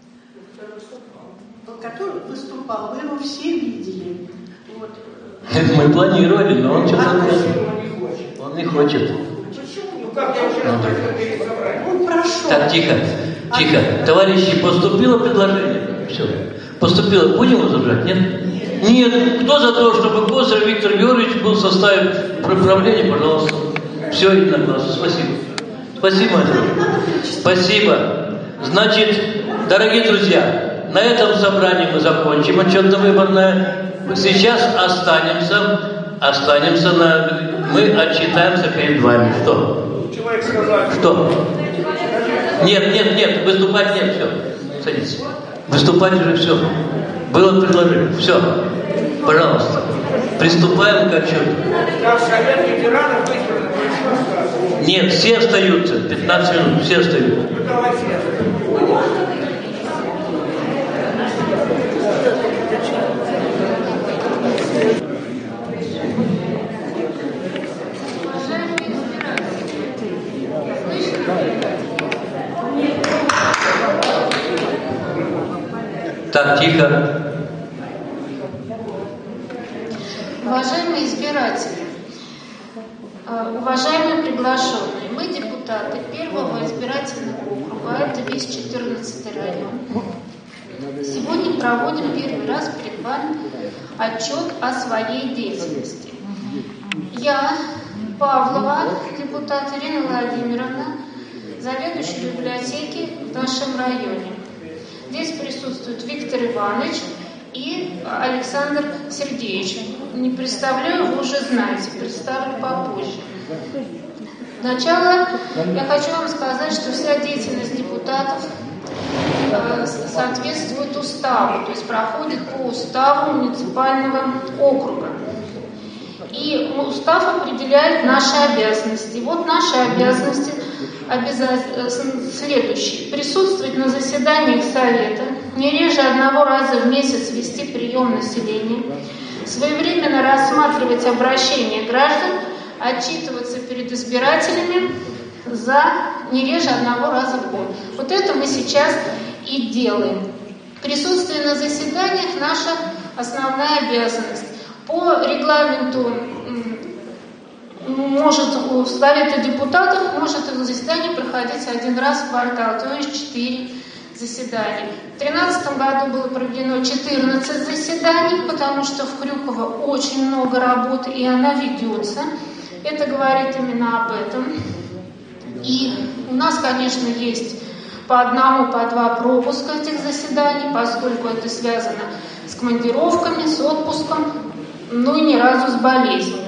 который выступал. Вы его все видели. Вот. Это мы планировали, но он что-то не, он не хочет. Ну как я уже раз пересобрать? Он прошел. Так, тихо, тихо. Товарищи, поступило предложение? Все. Поступило. Будем возражать? Нет? Нет. Кто за то, чтобы Косарев Виктор Георгиевич был в составе правления, пожалуйста. Все единогласно. Спасибо. Спасибо. Спасибо. Значит, дорогие друзья, на этом собрании мы закончим отчетно-выборное. Сейчас останемся, останемся на... Мы отчитаемся перед вами. Что? Человек сказал. Что? Нет, нет, нет, выступать нет, все. Садитесь. Выступать уже все. Было предложение. Все. Пожалуйста. Приступаем к отчету. Там совет ветеранов выстроен. Нет, все остаются. пятнадцать минут, все остаются. Ну давайте. Так, тихо. Уважаемые избиратели, уважаемые приглашенные, мы депутаты первого избирательного округа, это весь четырнадцатый район. Сегодня проводим первый раз перед вами отчет о своей деятельности. Я, Павлова, депутат Ирина Владимировна, заведующий библиотеки в нашем районе. Здесь присутствует Виктор Иванович и Александр Сергеевич. Не представляю, вы уже знаете, представлю попозже. Сначала я хочу вам сказать, что вся деятельность депутатов э, соответствует уставу, то есть проходит по уставу муниципального округа. И устав определяет наши обязанности. И вот наши обязанности обяза... следующие. Присутствовать на заседаниях Совета, не реже одного раза в месяц вести прием населения, своевременно рассматривать обращения граждан, отчитываться перед избирателями за не реже одного раза в год. Вот это мы сейчас и делаем. Присутствие на заседаниях – наша основная обязанность. По регламенту может у Совета депутатов может это заседание проходить один раз в квартал, то есть четыре заседаний. В две тысячи тринадцатом году было проведено четырнадцать заседаний, потому что в Крюково очень много работы, и она ведется. Это говорит именно об этом. И у нас, конечно, есть по одному, по два пропуска этих заседаний, поскольку это связано с командировками, с отпуском, ну и ни разу с болезнью.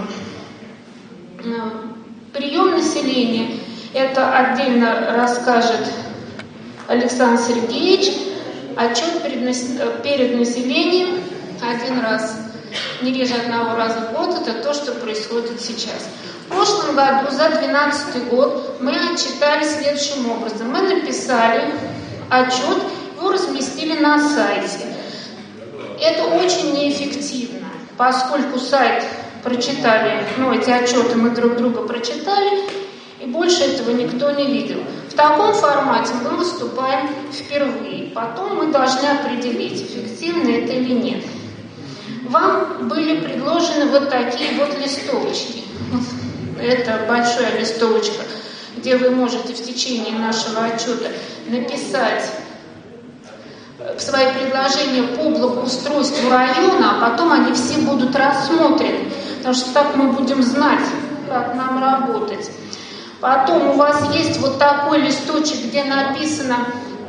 Прием населения, это отдельно расскажет Александр Сергеевич. Отчет перед, перед населением один раз, не реже одного раза в год, это то, что происходит сейчас. В прошлом году, за две тысячи двенадцатый год, мы отчитались следующим образом. Мы написали отчет, его разместили на сайте. Это очень неэффективно, поскольку сайт прочитали, ну, эти отчеты мы друг друга прочитали, и больше этого никто не видел. В таком формате мы выступаем впервые. Потом мы должны определить, эффективно это или нет. Вам были предложены вот такие вот листовочки. Это большая листовочка, где вы можете в течение нашего отчета написать свои предложения по благоустройству района, а потом они все будут рассмотрены, потому что так мы будем знать, как нам работать. Потом у вас есть вот такой листочек, где написано,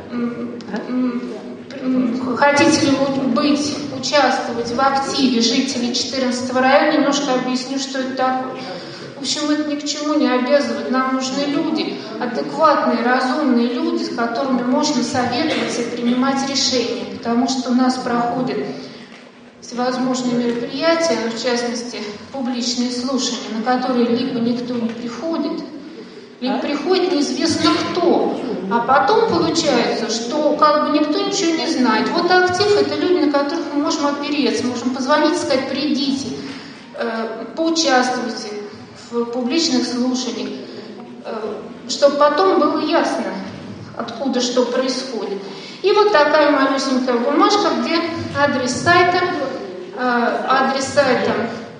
хотите ли вы быть, участвовать в активе жителей четырнадцатого района. Немножко объясню, что это такое. В общем, это ни к чему не обязывает. Нам нужны люди, адекватные, разумные люди, с которыми можно советоваться и принимать решения. Потому что у нас проходят всевозможные мероприятия, ну, в частности, публичные слушания, на которые либо никто не приходит, либо приходит неизвестно кто. А потом получается, что как бы никто ничего не знает. Вот актив – это люди, на которых мы можем опереться, можем позвонить и сказать: придите, э, поучаствуйте в публичных слушаниях, э, чтобы потом было ясно, откуда что происходит. И вот такая малюсенькая бумажка, где адрес сайта, э, адрес сайта,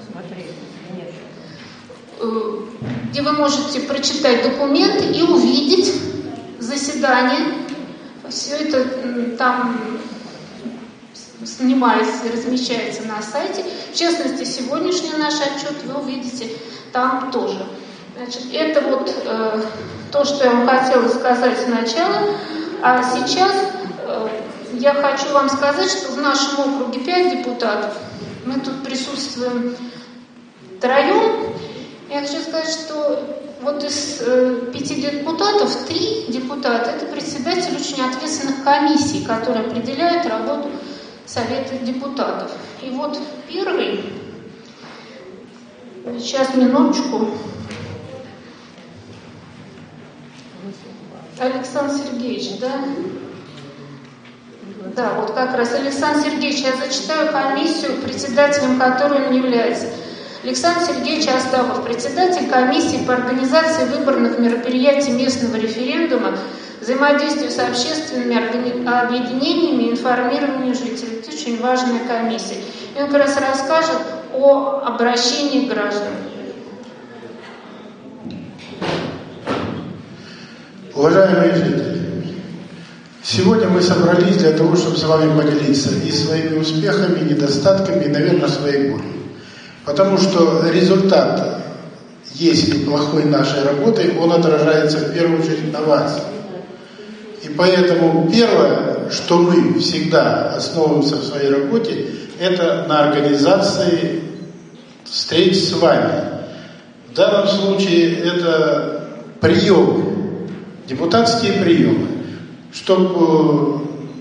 э, где вы можете прочитать документы и увидеть заседание. Все это там снимается и размещается на сайте. В частности, сегодняшний наш отчет вы увидите там тоже. Значит, это вот э, то, что я вам хотела сказать сначала. А сейчас э, я хочу вам сказать, что в нашем округе пять депутатов. Мы тут присутствуем втроем. Я хочу сказать, что вот из э, пяти депутатов три депутата – это председатель очень ответственных комиссий, которые определяют работу Совета депутатов. И вот первый, сейчас минуточку, Александр Сергеевич, да? Да, вот как раз Александр Сергеевич, я зачитаю комиссию, председателем которой он является. Александр Сергеевич Астахов, председатель комиссии по организации выборных мероприятий местного референдума, взаимодействию с общественными объединениями и информированию жителей. Это очень важная комиссия. И он как раз расскажет о обращении граждан. Уважаемые жители, сегодня мы собрались для того, чтобы с вами поделиться и своими успехами, и недостатками, и, наверное, своей болью. Потому что результат, если плохой нашей работы, он отражается в первую очередь на вас. И поэтому первое, что мы всегда основываемся в своей работе, это на организации встреч с вами. В данном случае это приемы, депутатские приемы. Чтобы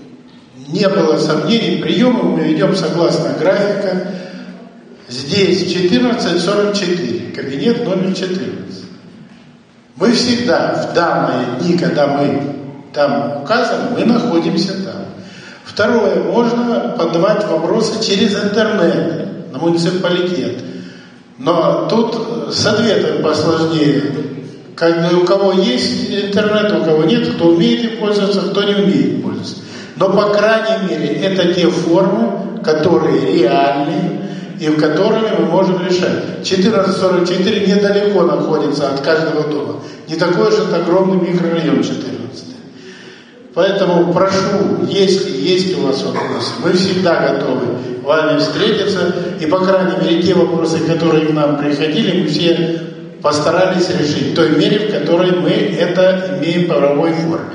не было сомнений, приемы мы ведем согласно графика. Здесь четырнадцать сорок четыре, кабинет номер четырнадцать. Мы всегда в данные дни, когда мы там указаны, мы находимся там. Второе, можно подавать вопросы через интернет на муниципалитет. Но тут с ответом посложнее. Когда у кого есть интернет, у кого нет, кто умеет им пользоваться, кто не умеет пользоваться. Но, по крайней мере, это те формы, которые реальны и в которыми мы можем решать. четырнадцать сорок четыре недалеко находится от каждого дома. Не такой же огромный микрорайон четырнадцатый. Поэтому прошу, если есть у вас вопросы, мы всегда готовы с вами встретиться. И, по крайней мере, те вопросы, которые к нам приходили, мы все постарались решить в той мере, в которой мы это имеем в правовой форме.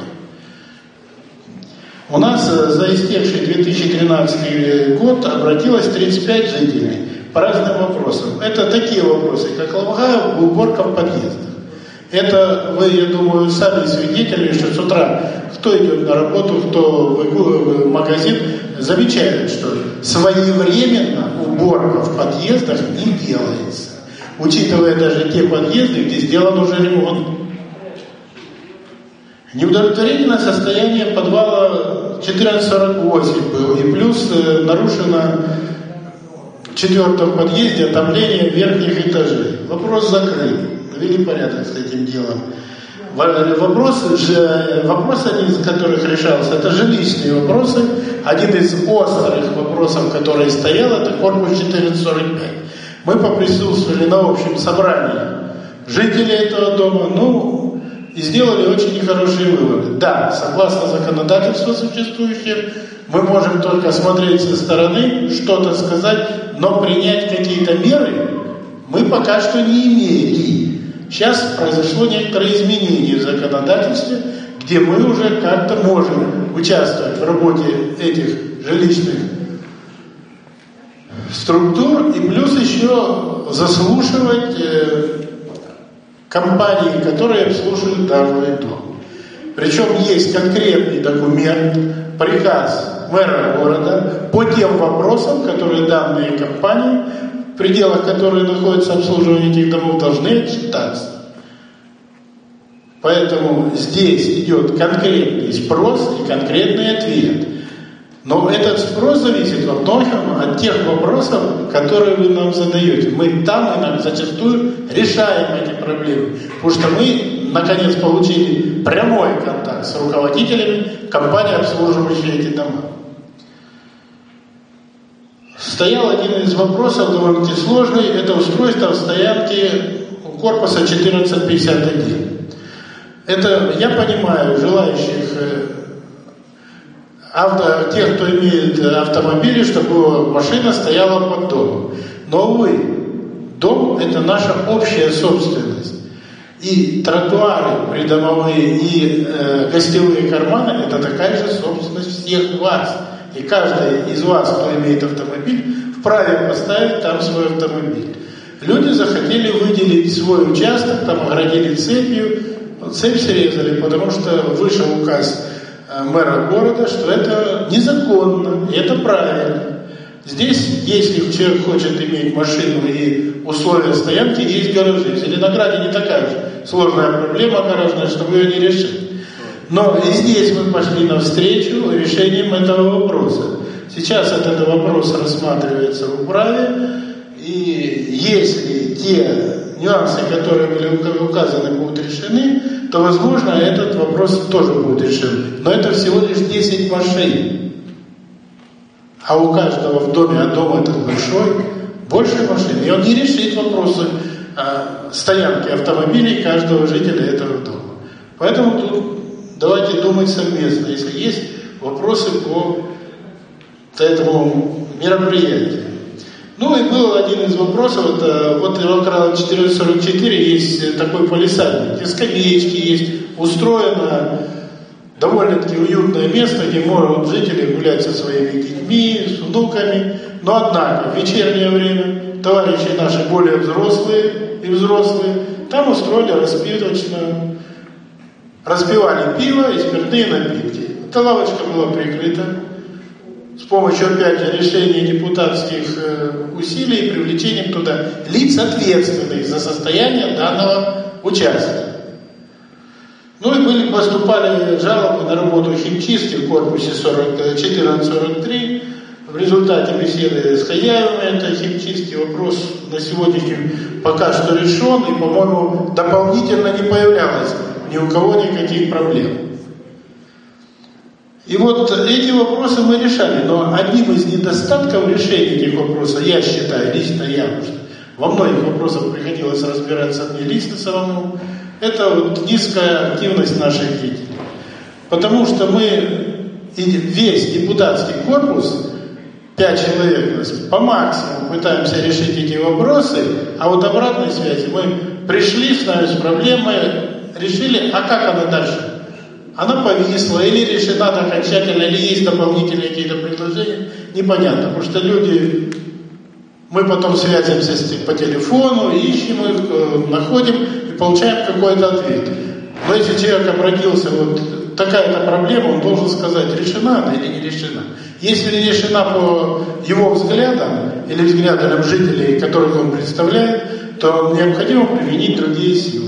У нас за истекший две тысячи тринадцатый год обратилось тридцать пять жителей по разным вопросам. Это такие вопросы, как ловга, уборка в подъездах. Это вы, я думаю, сами свидетели, что с утра кто идет на работу, кто в магазин, замечает, что своевременно уборка в подъездах не делается. Учитывая даже те подъезды, где сделан уже ремонт. Неудовлетворительное состояние подвала четырнадцать сорок восемь был, и плюс э, нарушено в четвертом подъезде отопление верхних этажей. Вопрос закрыт. Навели порядок с этим делом. Вопрос, вопрос, один из которых решался, это жилищные вопросы. Один из острых вопросов, который стоял, это корпус четырнадцать сорок пять. Мы поприсутствовали на общем собрании жителей этого дома, ну, и сделали очень нехорошие выводы. Да, согласно законодательству существующему, мы можем только смотреть со стороны, что-то сказать, но принять какие-то меры мы пока что не имели. Сейчас произошло некоторое изменение в законодательстве, где мы уже как-то можем участвовать в работе этих жилищных структур и плюс еще заслушивать э, компании, которые обслуживают данный дом. Причем есть конкретный документ, приказ мэра города по тем вопросам, которые данные компании, в пределах которых находится обслуживание этих домов, должны отчитаться. Поэтому здесь идет конкретный спрос и конкретный ответ. Но этот спрос зависит во многом от тех вопросов, которые вы нам задаете. Мы там и нам зачастую решаем эти проблемы. Потому что мы, наконец, получили прямой контакт с руководителями компании, обслуживающей эти дома. Стоял один из вопросов, довольно-таки сложный, это устройство в стоянке у корпуса четырнадцать пятьдесят один. Это, я понимаю, желающих авто, тех, кто имеет автомобили, чтобы машина стояла под домом. Но, увы, дом – это наша общая собственность. И тротуары придомовые, и э, гостевые карманы – это такая же собственность всех вас. И каждый из вас, кто имеет автомобиль, вправе поставить там свой автомобиль. Люди захотели выделить свой участок, там оградили цепью, цепь срезали, потому что вышел указ мэра города, что это незаконно, и это правильно. Здесь, если человек хочет иметь машину и условия стоянки, есть гаражи. В Зеленограде не такая же сложная проблема гаражная, чтобы ее не решить. Но и здесь мы пошли навстречу решением этого вопроса. Сейчас этот вопрос рассматривается в управе, и если те нюансы, которые были указаны, будут решены, то, возможно, этот вопрос тоже будет решен. Но это всего лишь десять машин. А у каждого в доме, а дом этот большой, больше машин. И он не решит вопросы а, стоянки автомобилей каждого жителя этого дома. Поэтому тут давайте думать совместно, если есть вопросы по этому мероприятию. Ну и был один из вопросов, это вот в четырнадцать сорок четыре есть такой палисадник, где скамеечки есть, устроено довольно-таки уютное место, где могут жители гулять со своими детьми, с внуками. Но однако в вечернее время товарищи наши более взрослые и взрослые там устроили распивочную, распивали пиво и спиртные напитки. Эта лавочка была прикрыта. с помощью, опять же, решения депутатских усилий и привлечением туда лиц, ответственных за состояние данного участка. Ну и были, поступали жалобы на работу химчистки в корпусе четырнадцать сорок три. В результате беседы с хозяевами этой химчистки вопрос на сегодняшний день пока что решен, и, по-моему, дополнительно не появлялось ни у кого никаких проблем. И вот эти вопросы мы решали, но одним из недостатков решения этих вопросов, я считаю, лично я, потому что во многих вопросах приходилось разбираться мне лично самому, это вот низкая активность наших деятелей. Потому что мы, весь депутатский корпус, пять человек, по максимуму пытаемся решить эти вопросы, а вот обратной связи мы пришли с нами с проблемой, решили, а как она дальше? Она повисла или решена окончательно, или есть дополнительные какие-то предложения, непонятно, потому что люди, мы потом связываемся с ним по телефону, ищем их, находим и получаем какой-то ответ. Но если человек обратился, вот такая-то проблема, он должен сказать, решена она или не решена. Если не решена по его взглядам или взглядам жителей, которых он представляет, то необходимо применить другие силы.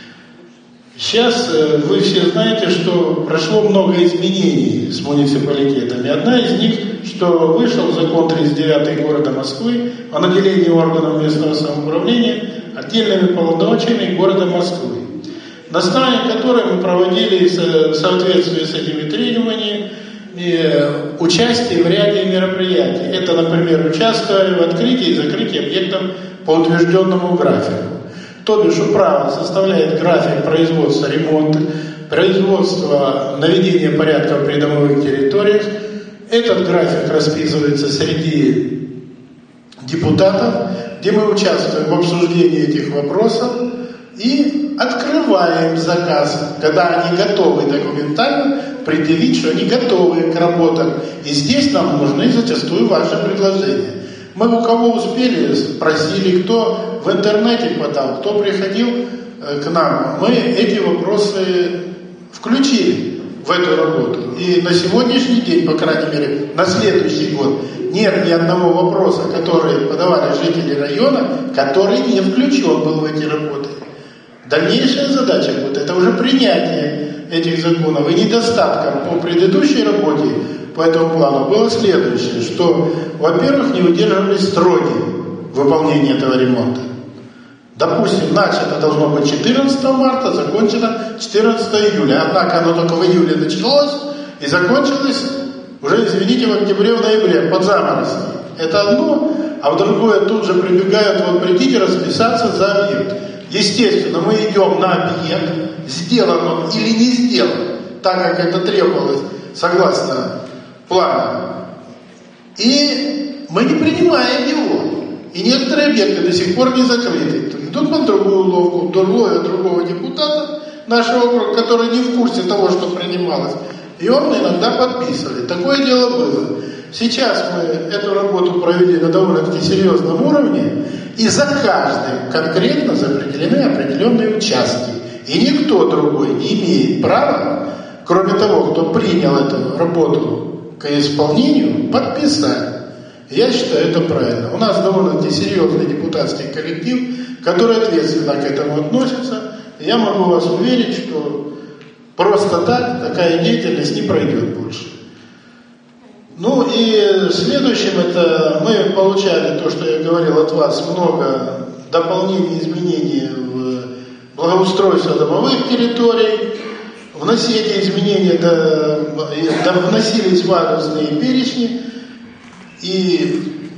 Сейчас вы все знаете, что прошло много изменений с муниципалитетами. Одна из них, что вышел закон тридцать девятый города Москвы о наделении органов местного самоуправления отдельными полномочиями города Москвы, на основании которой мы проводили в соответствии с этими требованиями участие в ряде мероприятий. Это, например, участие в открытии и закрытии объектов по утвержденному графику. То бишь, управа составляет график производства ремонта, производства наведения порядка в придомовых территориях. Этот график расписывается среди депутатов, где мы участвуем в обсуждении этих вопросов и открываем заказ, когда они готовы документально предъявить, что они готовы к работам. И здесь нам нужны зачастую ваши предложения. Мы у кого успели, спросили, кто в интернете подал, кто приходил к нам. Мы эти вопросы включили в эту работу. И на сегодняшний день, по крайней мере, на следующий год, нет ни одного вопроса, который подавали жители района, который не включен был в эти работы. Дальнейшая задача будет, это уже принятие этих законов. И недостатком по предыдущей работе по этому плану было следующее, что, во-первых, не удерживались сроки выполнения этого ремонта. Допустим, начато должно быть четырнадцатого марта, закончено четырнадцатого июля. Однако оно только в июле началось и закончилось уже, извините, в октябре, в ноябре, под заморозки. Это одно, а в другое тут же прибегают, вот придите расписаться за объект. Естественно, мы идем на объект, сделан он или не сделан, так как это требовалось согласно плану. И мы не принимаем его. И некоторые объекты до сих пор не закрыты. Идут под другую уловку, другого, другого депутата нашего округа, который не в курсе того, что принималось. И он иногда подписывали. Такое дело было. Сейчас мы эту работу провели на довольно-таки серьезном уровне, и за каждым конкретно определены определенные участки. И никто другой не имеет права, кроме того, кто принял эту работу к исполнению, подписать. Я считаю, это правильно. У нас довольно-таки серьезный депутатский коллектив, который ответственно к этому относится. И я могу вас уверить, что просто так такая деятельность не пройдет больше. Ну и следующим, это мы получали то, что я говорил от вас, много дополнений, изменений в благоустройство домовых территорий. Вносили эти изменения, да, да, вносились в адресные перечни. И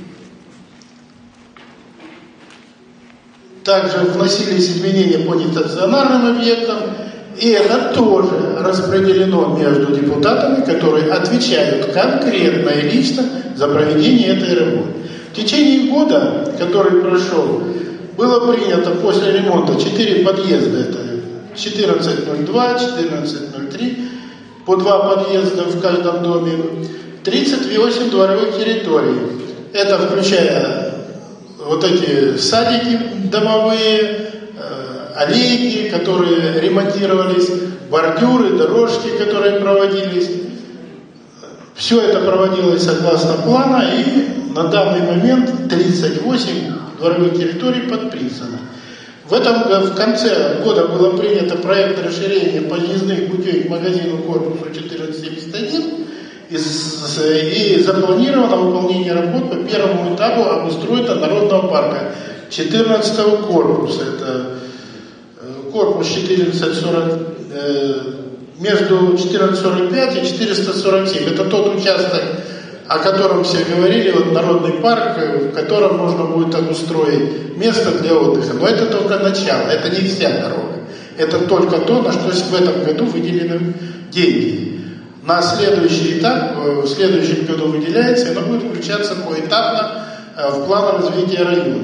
также вносились изменения по нестационарным объектам, и это тоже распределено между депутатами, которые отвечают конкретно и лично за проведение этой работы. В течение года, который прошел, было принято после ремонта четыре подъезда, это четырнадцать ноль два, четырнадцать ноль три, по два подъезда в каждом доме, тридцать восемь дворовых территорий. Это включая вот эти садики домовые, аллейки, которые ремонтировались, бордюры, дорожки, которые проводились. Все это проводилось согласно плана, и на данный момент тридцать восемь дворовых территорий подписано. В этом в конце года было принято проект расширения подъездных путей к магазину корпусу четырнадцать семьдесят один, и, и запланировано выполнение работ по первому этапу обустройства народного парка четырнадцатого корпуса. Это корпус четырнадцать сорок, э, между четырнадцать сорок пять и четыреста сорок семь. Это тот участок, о котором все говорили, вот народный парк, в котором можно будет обустроить место для отдыха. Но это только начало, это не вся дорога. Это только то, на что в этом году выделены деньги. На следующий этап, в следующем году выделяется, и оно будет включаться поэтапно в план развития района.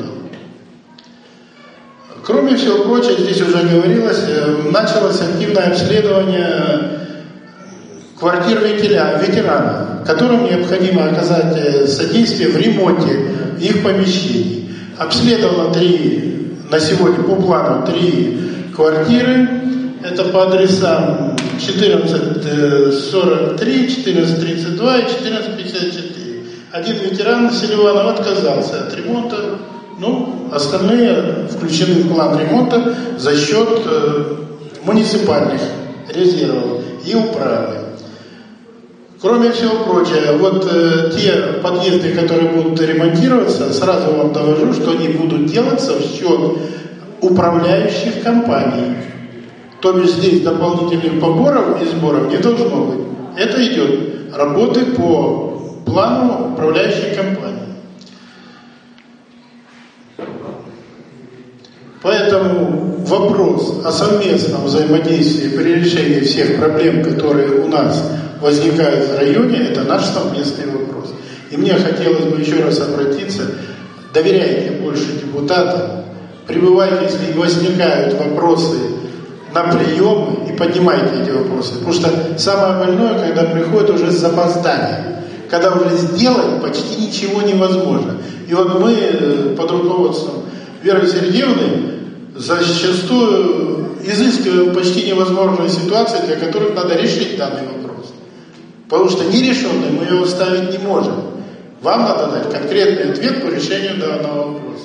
Кроме всего прочего, здесь уже говорилось, началось активное обследование квартир ветеранов, которым необходимо оказать содействие в ремонте их помещений. Обследовано три, на сегодня по плану три квартиры. Это по адресам четырнадцать сорок три, четырнадцать тридцать два и четырнадцать пятьдесят четыре. Один ветеран Селиванов отказался от ремонта. Ну, остальные включены в план ремонта за счет э, муниципальных резервов и управы. Кроме всего прочего, вот э, те подъезды, которые будут ремонтироваться, сразу вам довожу, что они будут делаться в счет управляющих компаний. То бишь здесь дополнительных поборов и сборов не должно быть. Это идет работы по плану управляющей компании. Поэтому вопрос о совместном взаимодействии при решении всех проблем, которые у нас возникают в районе, это наш совместный вопрос. И мне хотелось бы еще раз обратиться, доверяйте больше депутатам, прибывайте, если возникают вопросы на приемы, и поднимайте эти вопросы. Потому что самое больное, когда приходит уже с запозданием, когда уже сделать почти ничего невозможно. И вот мы под руководством Веры Сергеевны зачастую изыскиваем почти невозможные ситуации, для которых надо решить данный вопрос. Потому что нерешенный мы его оставить не можем. Вам надо дать конкретный ответ по решению данного вопроса.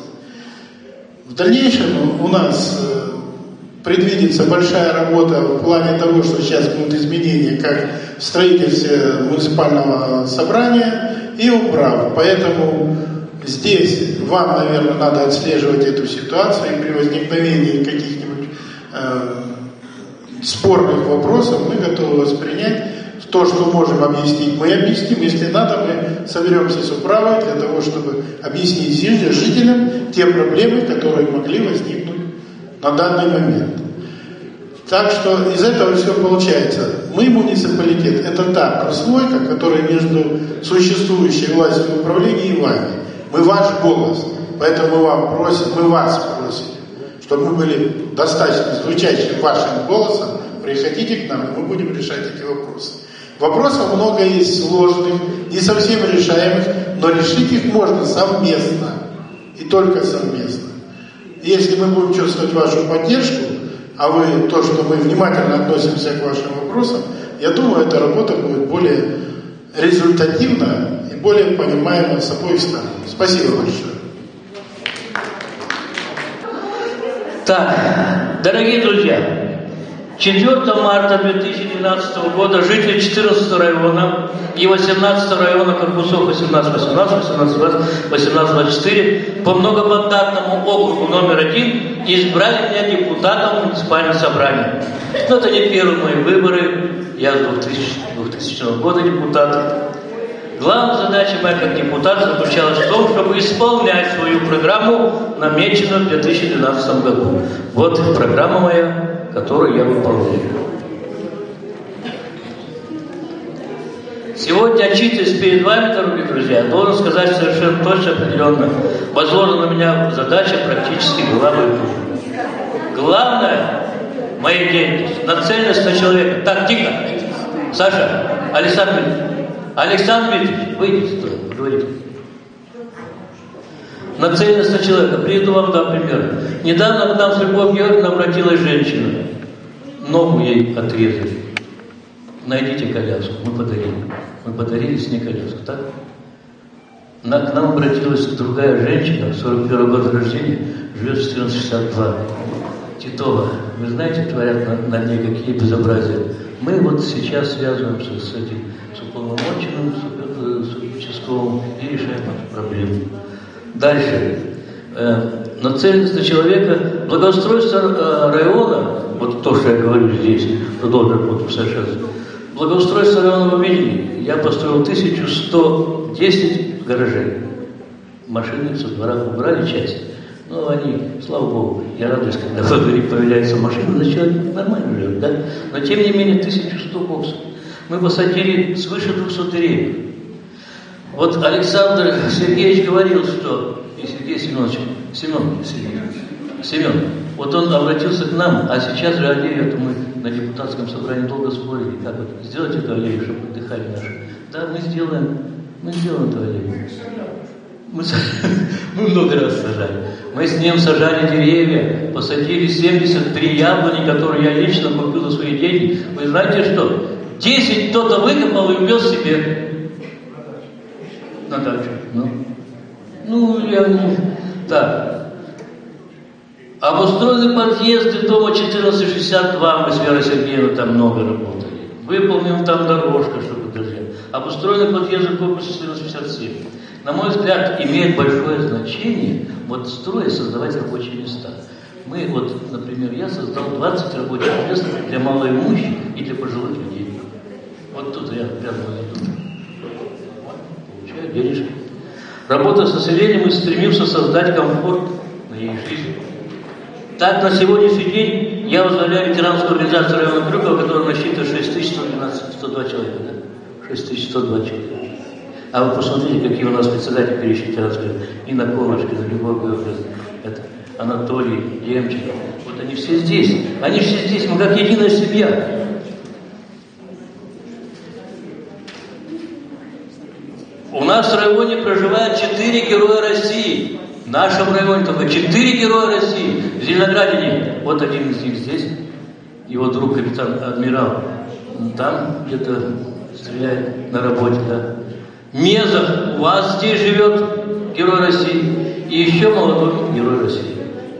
В дальнейшем у нас предвидится большая работа в плане того, что сейчас будут изменения как в строительстве муниципального собрания и управ. Поэтому здесь вам, наверное, надо отслеживать эту ситуацию, и при возникновении каких-нибудь э, спорных вопросов мы готовы воспринять. То, что можем объяснить, мы объясним. Если надо, мы соберемся с управой для того, чтобы объяснить жителям те проблемы, которые могли возникнуть на данный момент. Так что из этого все получается. Мы, муниципалитет, это та прослойка, которая между существующей властью управления и вами. Мы ваш голос, поэтому мы вам просим, мы вас просим, чтобы мы были достаточно звучащим вашим голосом. Приходите к нам, и мы будем решать эти вопросы. Вопросов много есть сложных, не совсем решаемых, но решить их можно совместно. И только совместно. И если мы будем чувствовать вашу поддержку, а вы то, что мы внимательно относимся к вашим вопросам, я думаю, эта работа будет более результативна и более понимаема с обоих сторон. Спасибо большое. Так, дорогие друзья, четвёртого марта две тысячи двенадцатого года жители четырнадцатого района и восемнадцатого района корпусов восемнадцать восемнадцать, восемнадцать двадцать, восемнадцать двадцать четыре по многомандатному округу номер один избрали меня депутатом муниципального собрания. Но это не первые мои выборы, я с двухтысячного года депутат. Главная задача моя как депутата заключалась в том, чтобы исполнять свою программу, намеченную в две тысячи двенадцатом году. Вот программа моя, которую я выполняю. Сегодня, отчитываясь перед вами, дорогие друзья, должен сказать совершенно точно, определенно, возложена на меня задача практически была выполнена. Главное моей деятельности, нацеленность на человека. Так, тихо. Саша, Александр Дмитриевич, Александр Дмитриевич, выйдите туда, поговорите. Нацеленность на человека. Приведу вам два примера. Недавно к нам с Любовью Георгиевной обратилась женщина. Ногу ей отрезали. Найдите коляску, мы подарили. Мы подарили Снекалевск, так? На, к нам обратилась другая женщина, сорок первого года рождения, живет в четырнадцать шестьдесят два. Титова. Вы знаете, творят на, на ней какие безобразия. Мы вот сейчас связываемся с этим, с уполномоченным, с, с участковым и решаем эту проблему. Дальше. Э, нацеленность на человека, благоустройство э, района, вот то, что я говорю здесь, что должен быть усовершенствоваться. Благоустройство района вы видели. Я построил тысячу сто десять гаражей. Машины со двора убрали часть. Ну, они, слава Богу, я радуюсь, когда во дворе появляется машина, значит, человек нормально живет, да? Но, тем не менее, тысячу сто боксов. Мы посадили свыше двухсот деревьев. Вот Александр Сергеевич говорил, что... И Сергей Семенович, Семен, Семен, вот он обратился к нам, а сейчас же аллею, это мы на депутатском собрании долго спорили, как вот сделать эту аллею, чтобы отдыхали наши. Да, мы сделаем, мы сделаем эту аллею. Мы, мы много раз сажали. Мы с ним сажали деревья, посадили семьдесят три яблони, которые я лично купил за свои деньги. Вы знаете что? десять кто-то выкопал и увез себе на дачу. Ну, ну я... Так. Обустроены подъезды дома четырнадцать шестьдесят два, мы с Верой Сергеевной там много работали. Выполнена там дорожка, чтобы друзья. Обустроены подъезды корпуса четырнадцать пятьдесят семь. На мой взгляд, имеет большое значение вот строя создавать рабочие места. Мы вот, например, я создал двадцать рабочих мест для малоимущих и для пожилых людей. Вот тут я прямо тут получаю денежки. Работая с населением, мы стремимся создать комфорт на их жизни. Так, на сегодняшний день я возглавляю ветеранскую организацию района Крюкова, которая насчитывает шесть тысяч сто двенадцать, сто два человека, да? шесть тысяч сто два человека. А вы посмотрите, какие у нас председатели перечень ветеранской, Инна Колышкина, Любовь Георгиевна, это Анатолий Демченко. Вот они все здесь. Они все здесь, мы как единая семья. У нас в районе проживает четыре героя России. В нашем районе только четыре героя России. В Зеленограде нет. Вот один из них здесь. Его друг капитан адмирал там где-то стреляет на работе, да. Мезов у вас здесь живет герой России. И еще молодой герой России.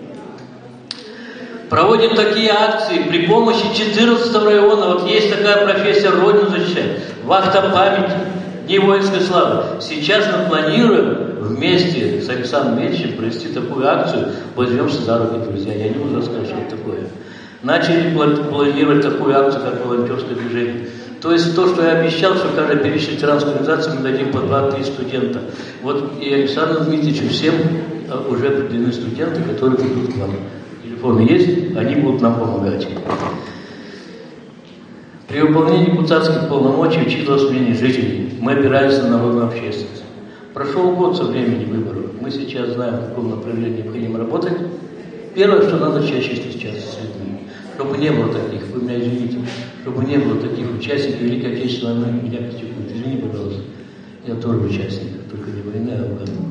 Проводим такие акции при помощи четырнадцатого района. Вот есть такая профессия Родину защищать. Вахта памяти. Дни воинской славы. Сейчас мы планируем вместе с Александром Ильичем провести такую акцию. Возьмемся за руки, друзья. Я не буду рассказывать, что это такое. Начали планировать такую акцию, как волонтерское движение. То есть то, что я обещал, что каждой перечисленной ветеранской организации мы дадим по два-три студента. Вот и Александру Дмитриевичу всем уже определены студенты, которые придут к нам. Телефоны есть, они будут нам помогать. При выполнении депутатских полномочий учитывалось мнение жителей. Мы опирались на народную общественность. Прошел год со времени выборов. Мы сейчас знаем, в каком направлении необходимо работать. Первое, что надо чаще встречаться с людьми. Чтобы не было таких, вы меня извините, чтобы не было таких участников Великой Отечественной войны, меня критикуют. Извини, пожалуйста. Я тоже участник, только не войны, а войны.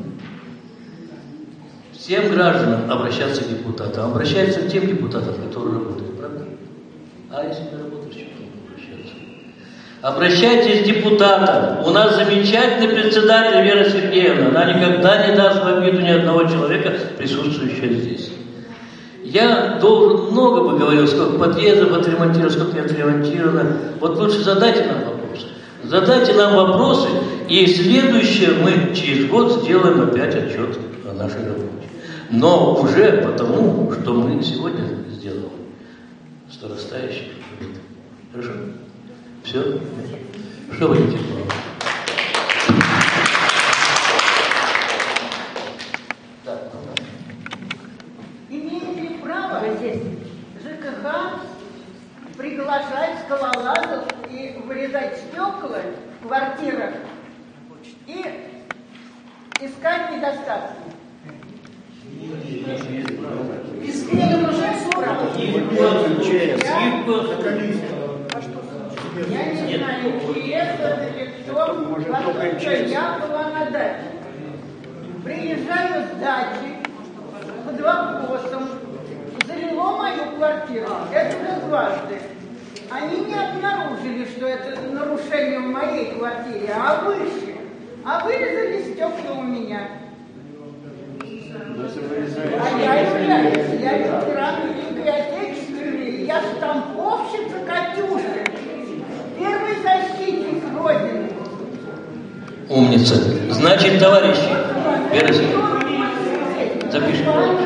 Всем гражданам обращаться к депутатам. Обращаются к тем депутатам, которые работают, правда? А если не работаешь, что? Обращайтесь к депутатам. У нас замечательный председатель Вера Сергеевна. Она никогда не даст в обиду ни одного человека, присутствующего здесь. Я должен много бы говорил, сколько подъездов отремонтировано, сколько не отремонтировано. Вот лучше задайте нам вопросы. Задайте нам вопросы, и следующее мы через год сделаем опять отчет о нашей работе. Но уже потому, что мы сегодня сделали. Старостающий. Хорошо? Все? Что вы хотите? Имеет ли право ЖКХ приглашать скалолазов и вырезать стекла в квартирах и искать недостатки? Я не знаю, и это или кто, поскольку я была на даче. Приезжаю с дачи под вопросом, залило мою квартиру. Это уже дважды. они не обнаружили, что это нарушение в моей квартире, а выше. А вырезали стекла у меня. А я являюсь, я ветеран Великой Отечественной, я штамповщица Катюши, первый защитник Родины. Умница. Значит, товарищи, Вера Сергеевна, запиши.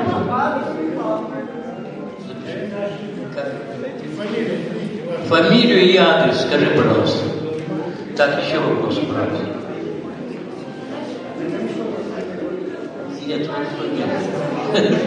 Фамилию и адрес скажи, пожалуйста. Так, еще вопрос, правда. Нет, нет.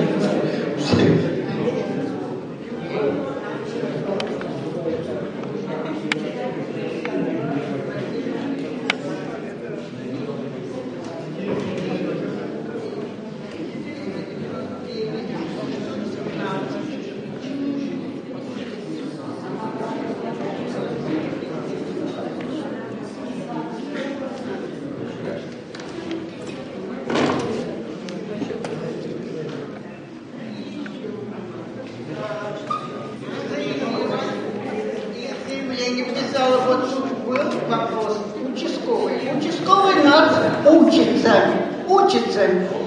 Я писала, вот тут был вопрос участковый. Участковый нас учится, учится.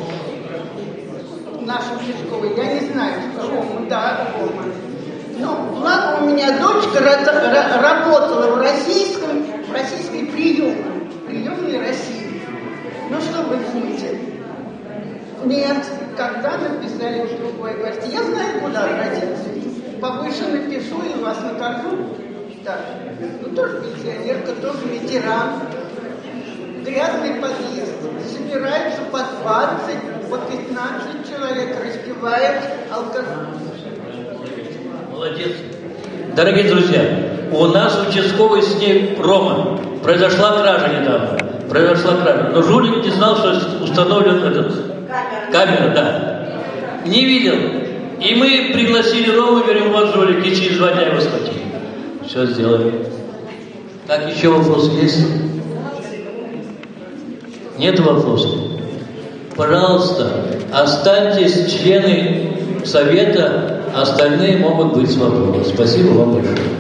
Наш участковый, я не знаю, Рома, да, Рома. Ну, благо у меня дочка работала в российском, в российской приемной, приемной России. Ну, что вы думаете? Нет, когда написали в другой, говорите, я знаю, куда обратиться. Повыше напишу и вас накажу. Так, ну тоже пенсионерка, тоже ветеран. Грязный подъезд. Собираются по двадцать, по пятнадцать человек, распивают алкоголь. Молодец. Дорогие друзья, у нас участковый с ней Рома. Произошла кража недавно. Произошла кража. Но жулик не знал, что установлен этот... Камера. Камера, да. Не видел. И мы пригласили Рому, говорим, вот жулик, и через два дня его схватили. Все сделали. Так, еще вопросы есть? Нет вопросов? Пожалуйста, останьтесь члены совета, остальные могут быть свободны. Спасибо вам большое.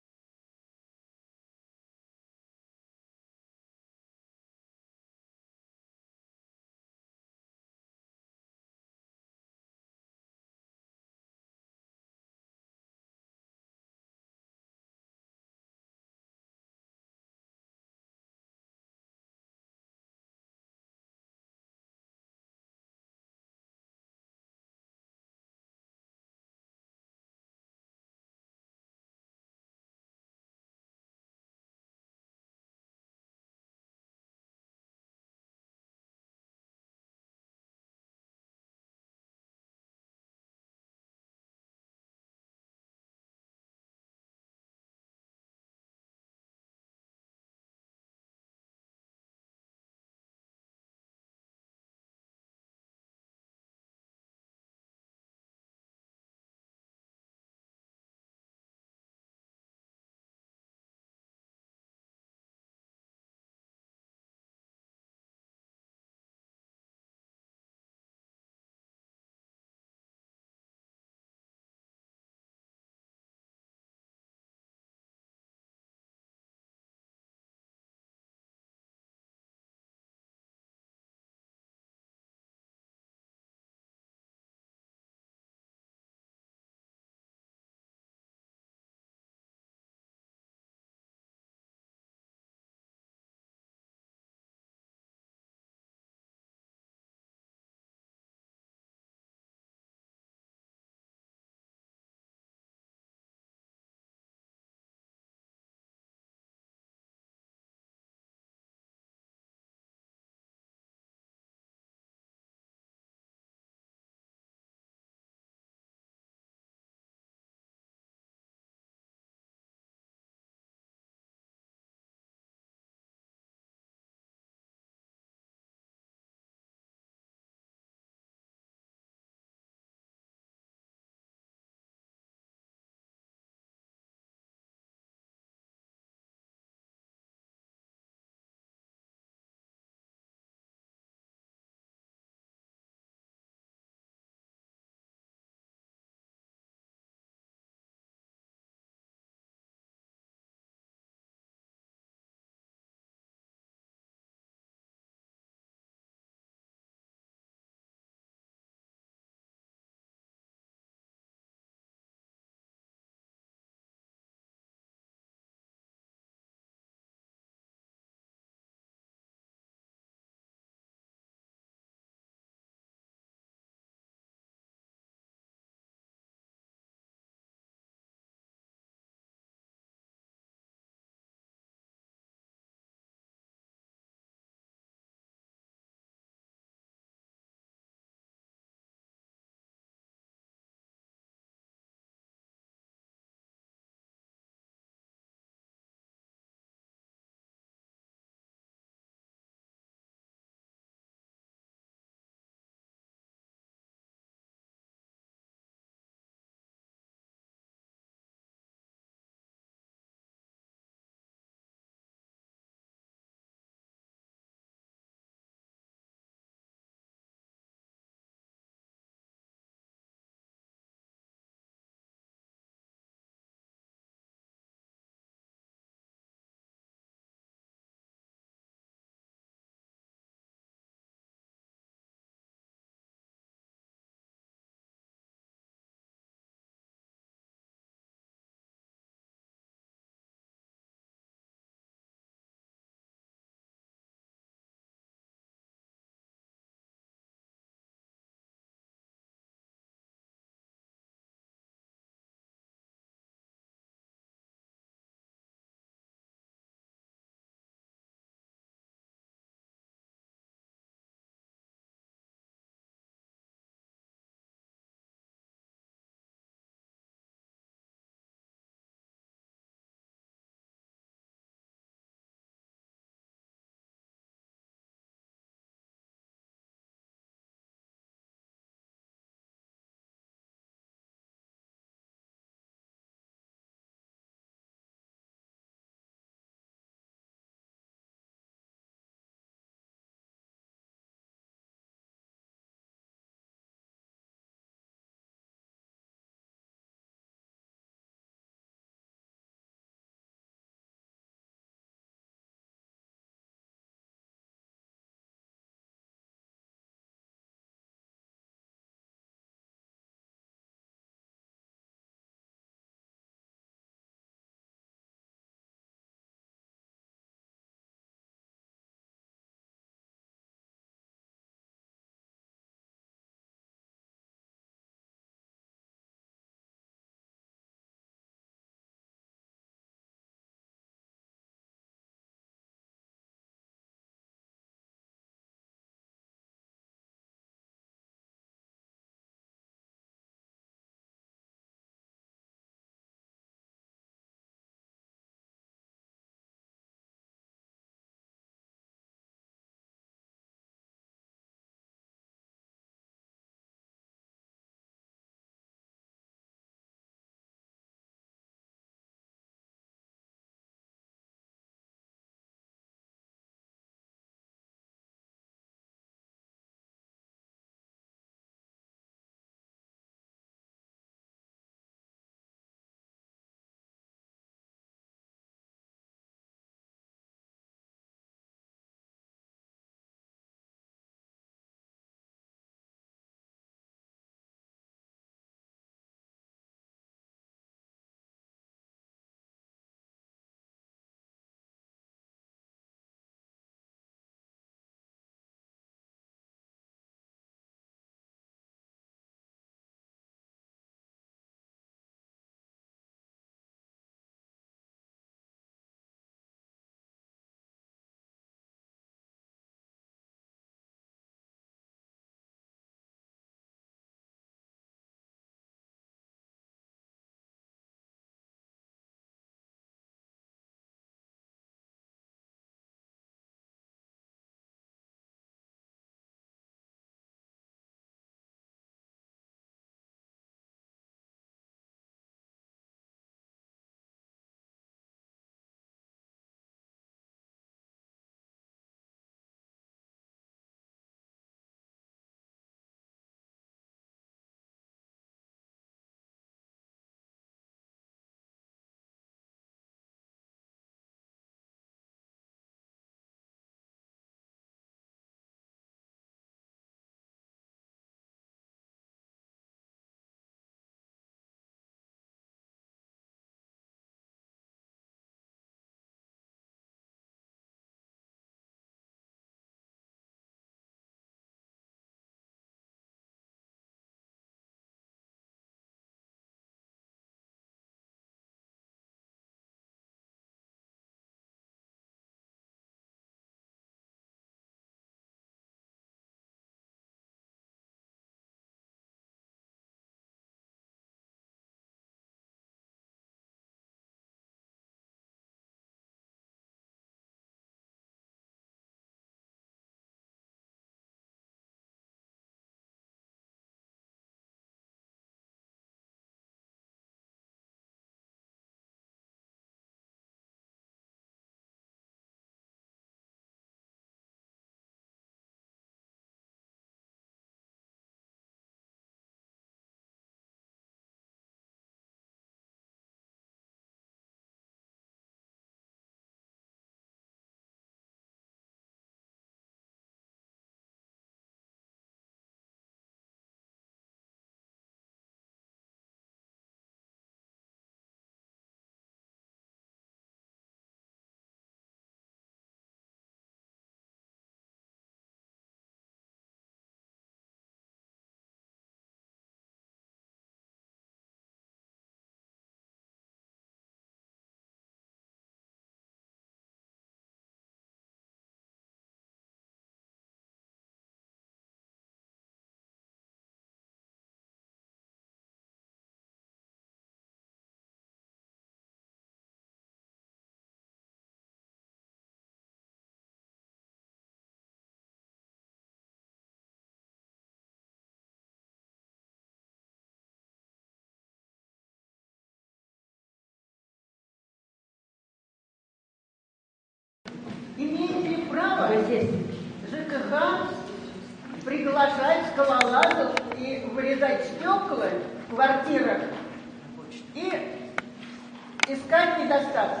должна приглашать скалолазов и вырезать стекла в квартирах и искать недостатки.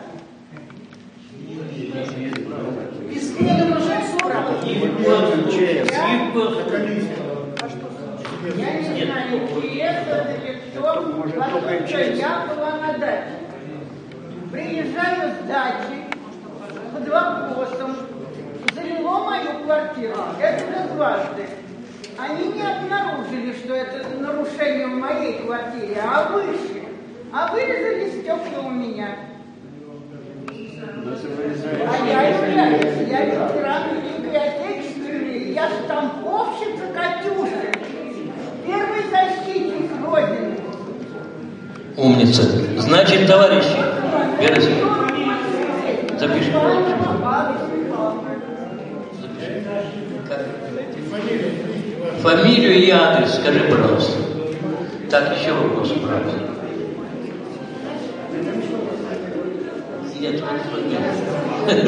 Я не знаю, или это, или кто, поскольку я была на даче. Приезжаю с дачи под вопросом, залило мою квартиру. Это уже дважды. Они не обнаружили, что это нарушение в моей квартире, а выше. А вырезали стекла у меня. А я являюсь, я ветеран Великой Отечественной, я штамповщица Катюши, первый защитник Родины. Умница. Значит, товарищи, Вера Сергеевна, запиши. Запиши. Фамилию и адрес скажи, пожалуйста. Так, еще вопрос, правда. Нет, нет.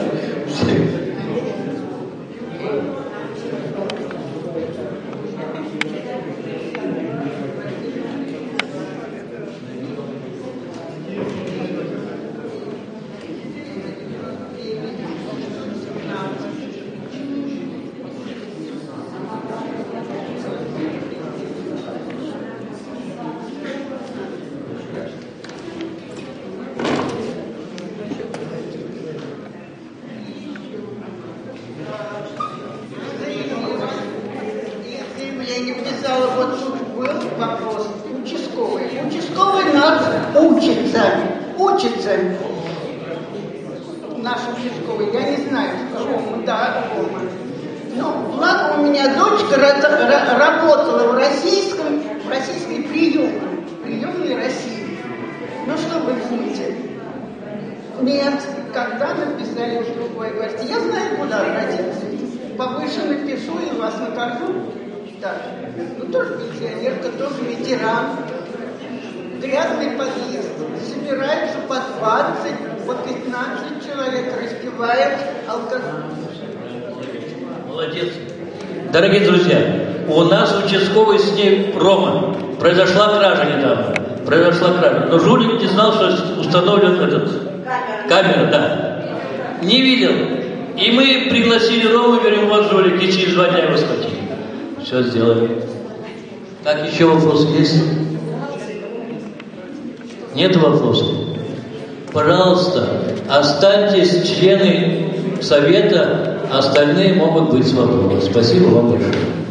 Учится наш участковый, я не знаю, Рома, да, Рома. Ну, ладно, у меня дочка работала в российском, в российской приемной, приемной России. Ну, что вы думаете? Нет, когда написали в другой, говорите, я знаю, куда обратиться. Повыше напишу и вас накажу. Так, ну, тоже пенсионерка, тоже ветеран. Грязный подъезд. Собираются по двадцать, по пятнадцать человек, распивают алкоголь. Молодец. Дорогие друзья, у нас участковый с ней Рома. Произошла кража недавно. Произошла кража. Но жулик не знал, что установлен этот... Камера. Камера, да. Не видел. И мы пригласили Рому, говорим, вот жулик, и через два дня его схватили. Все сделали. Так, еще вопрос есть? Нет вопросов? Пожалуйста, останьтесь члены совета, остальные могут быть свободны. Спасибо вам большое.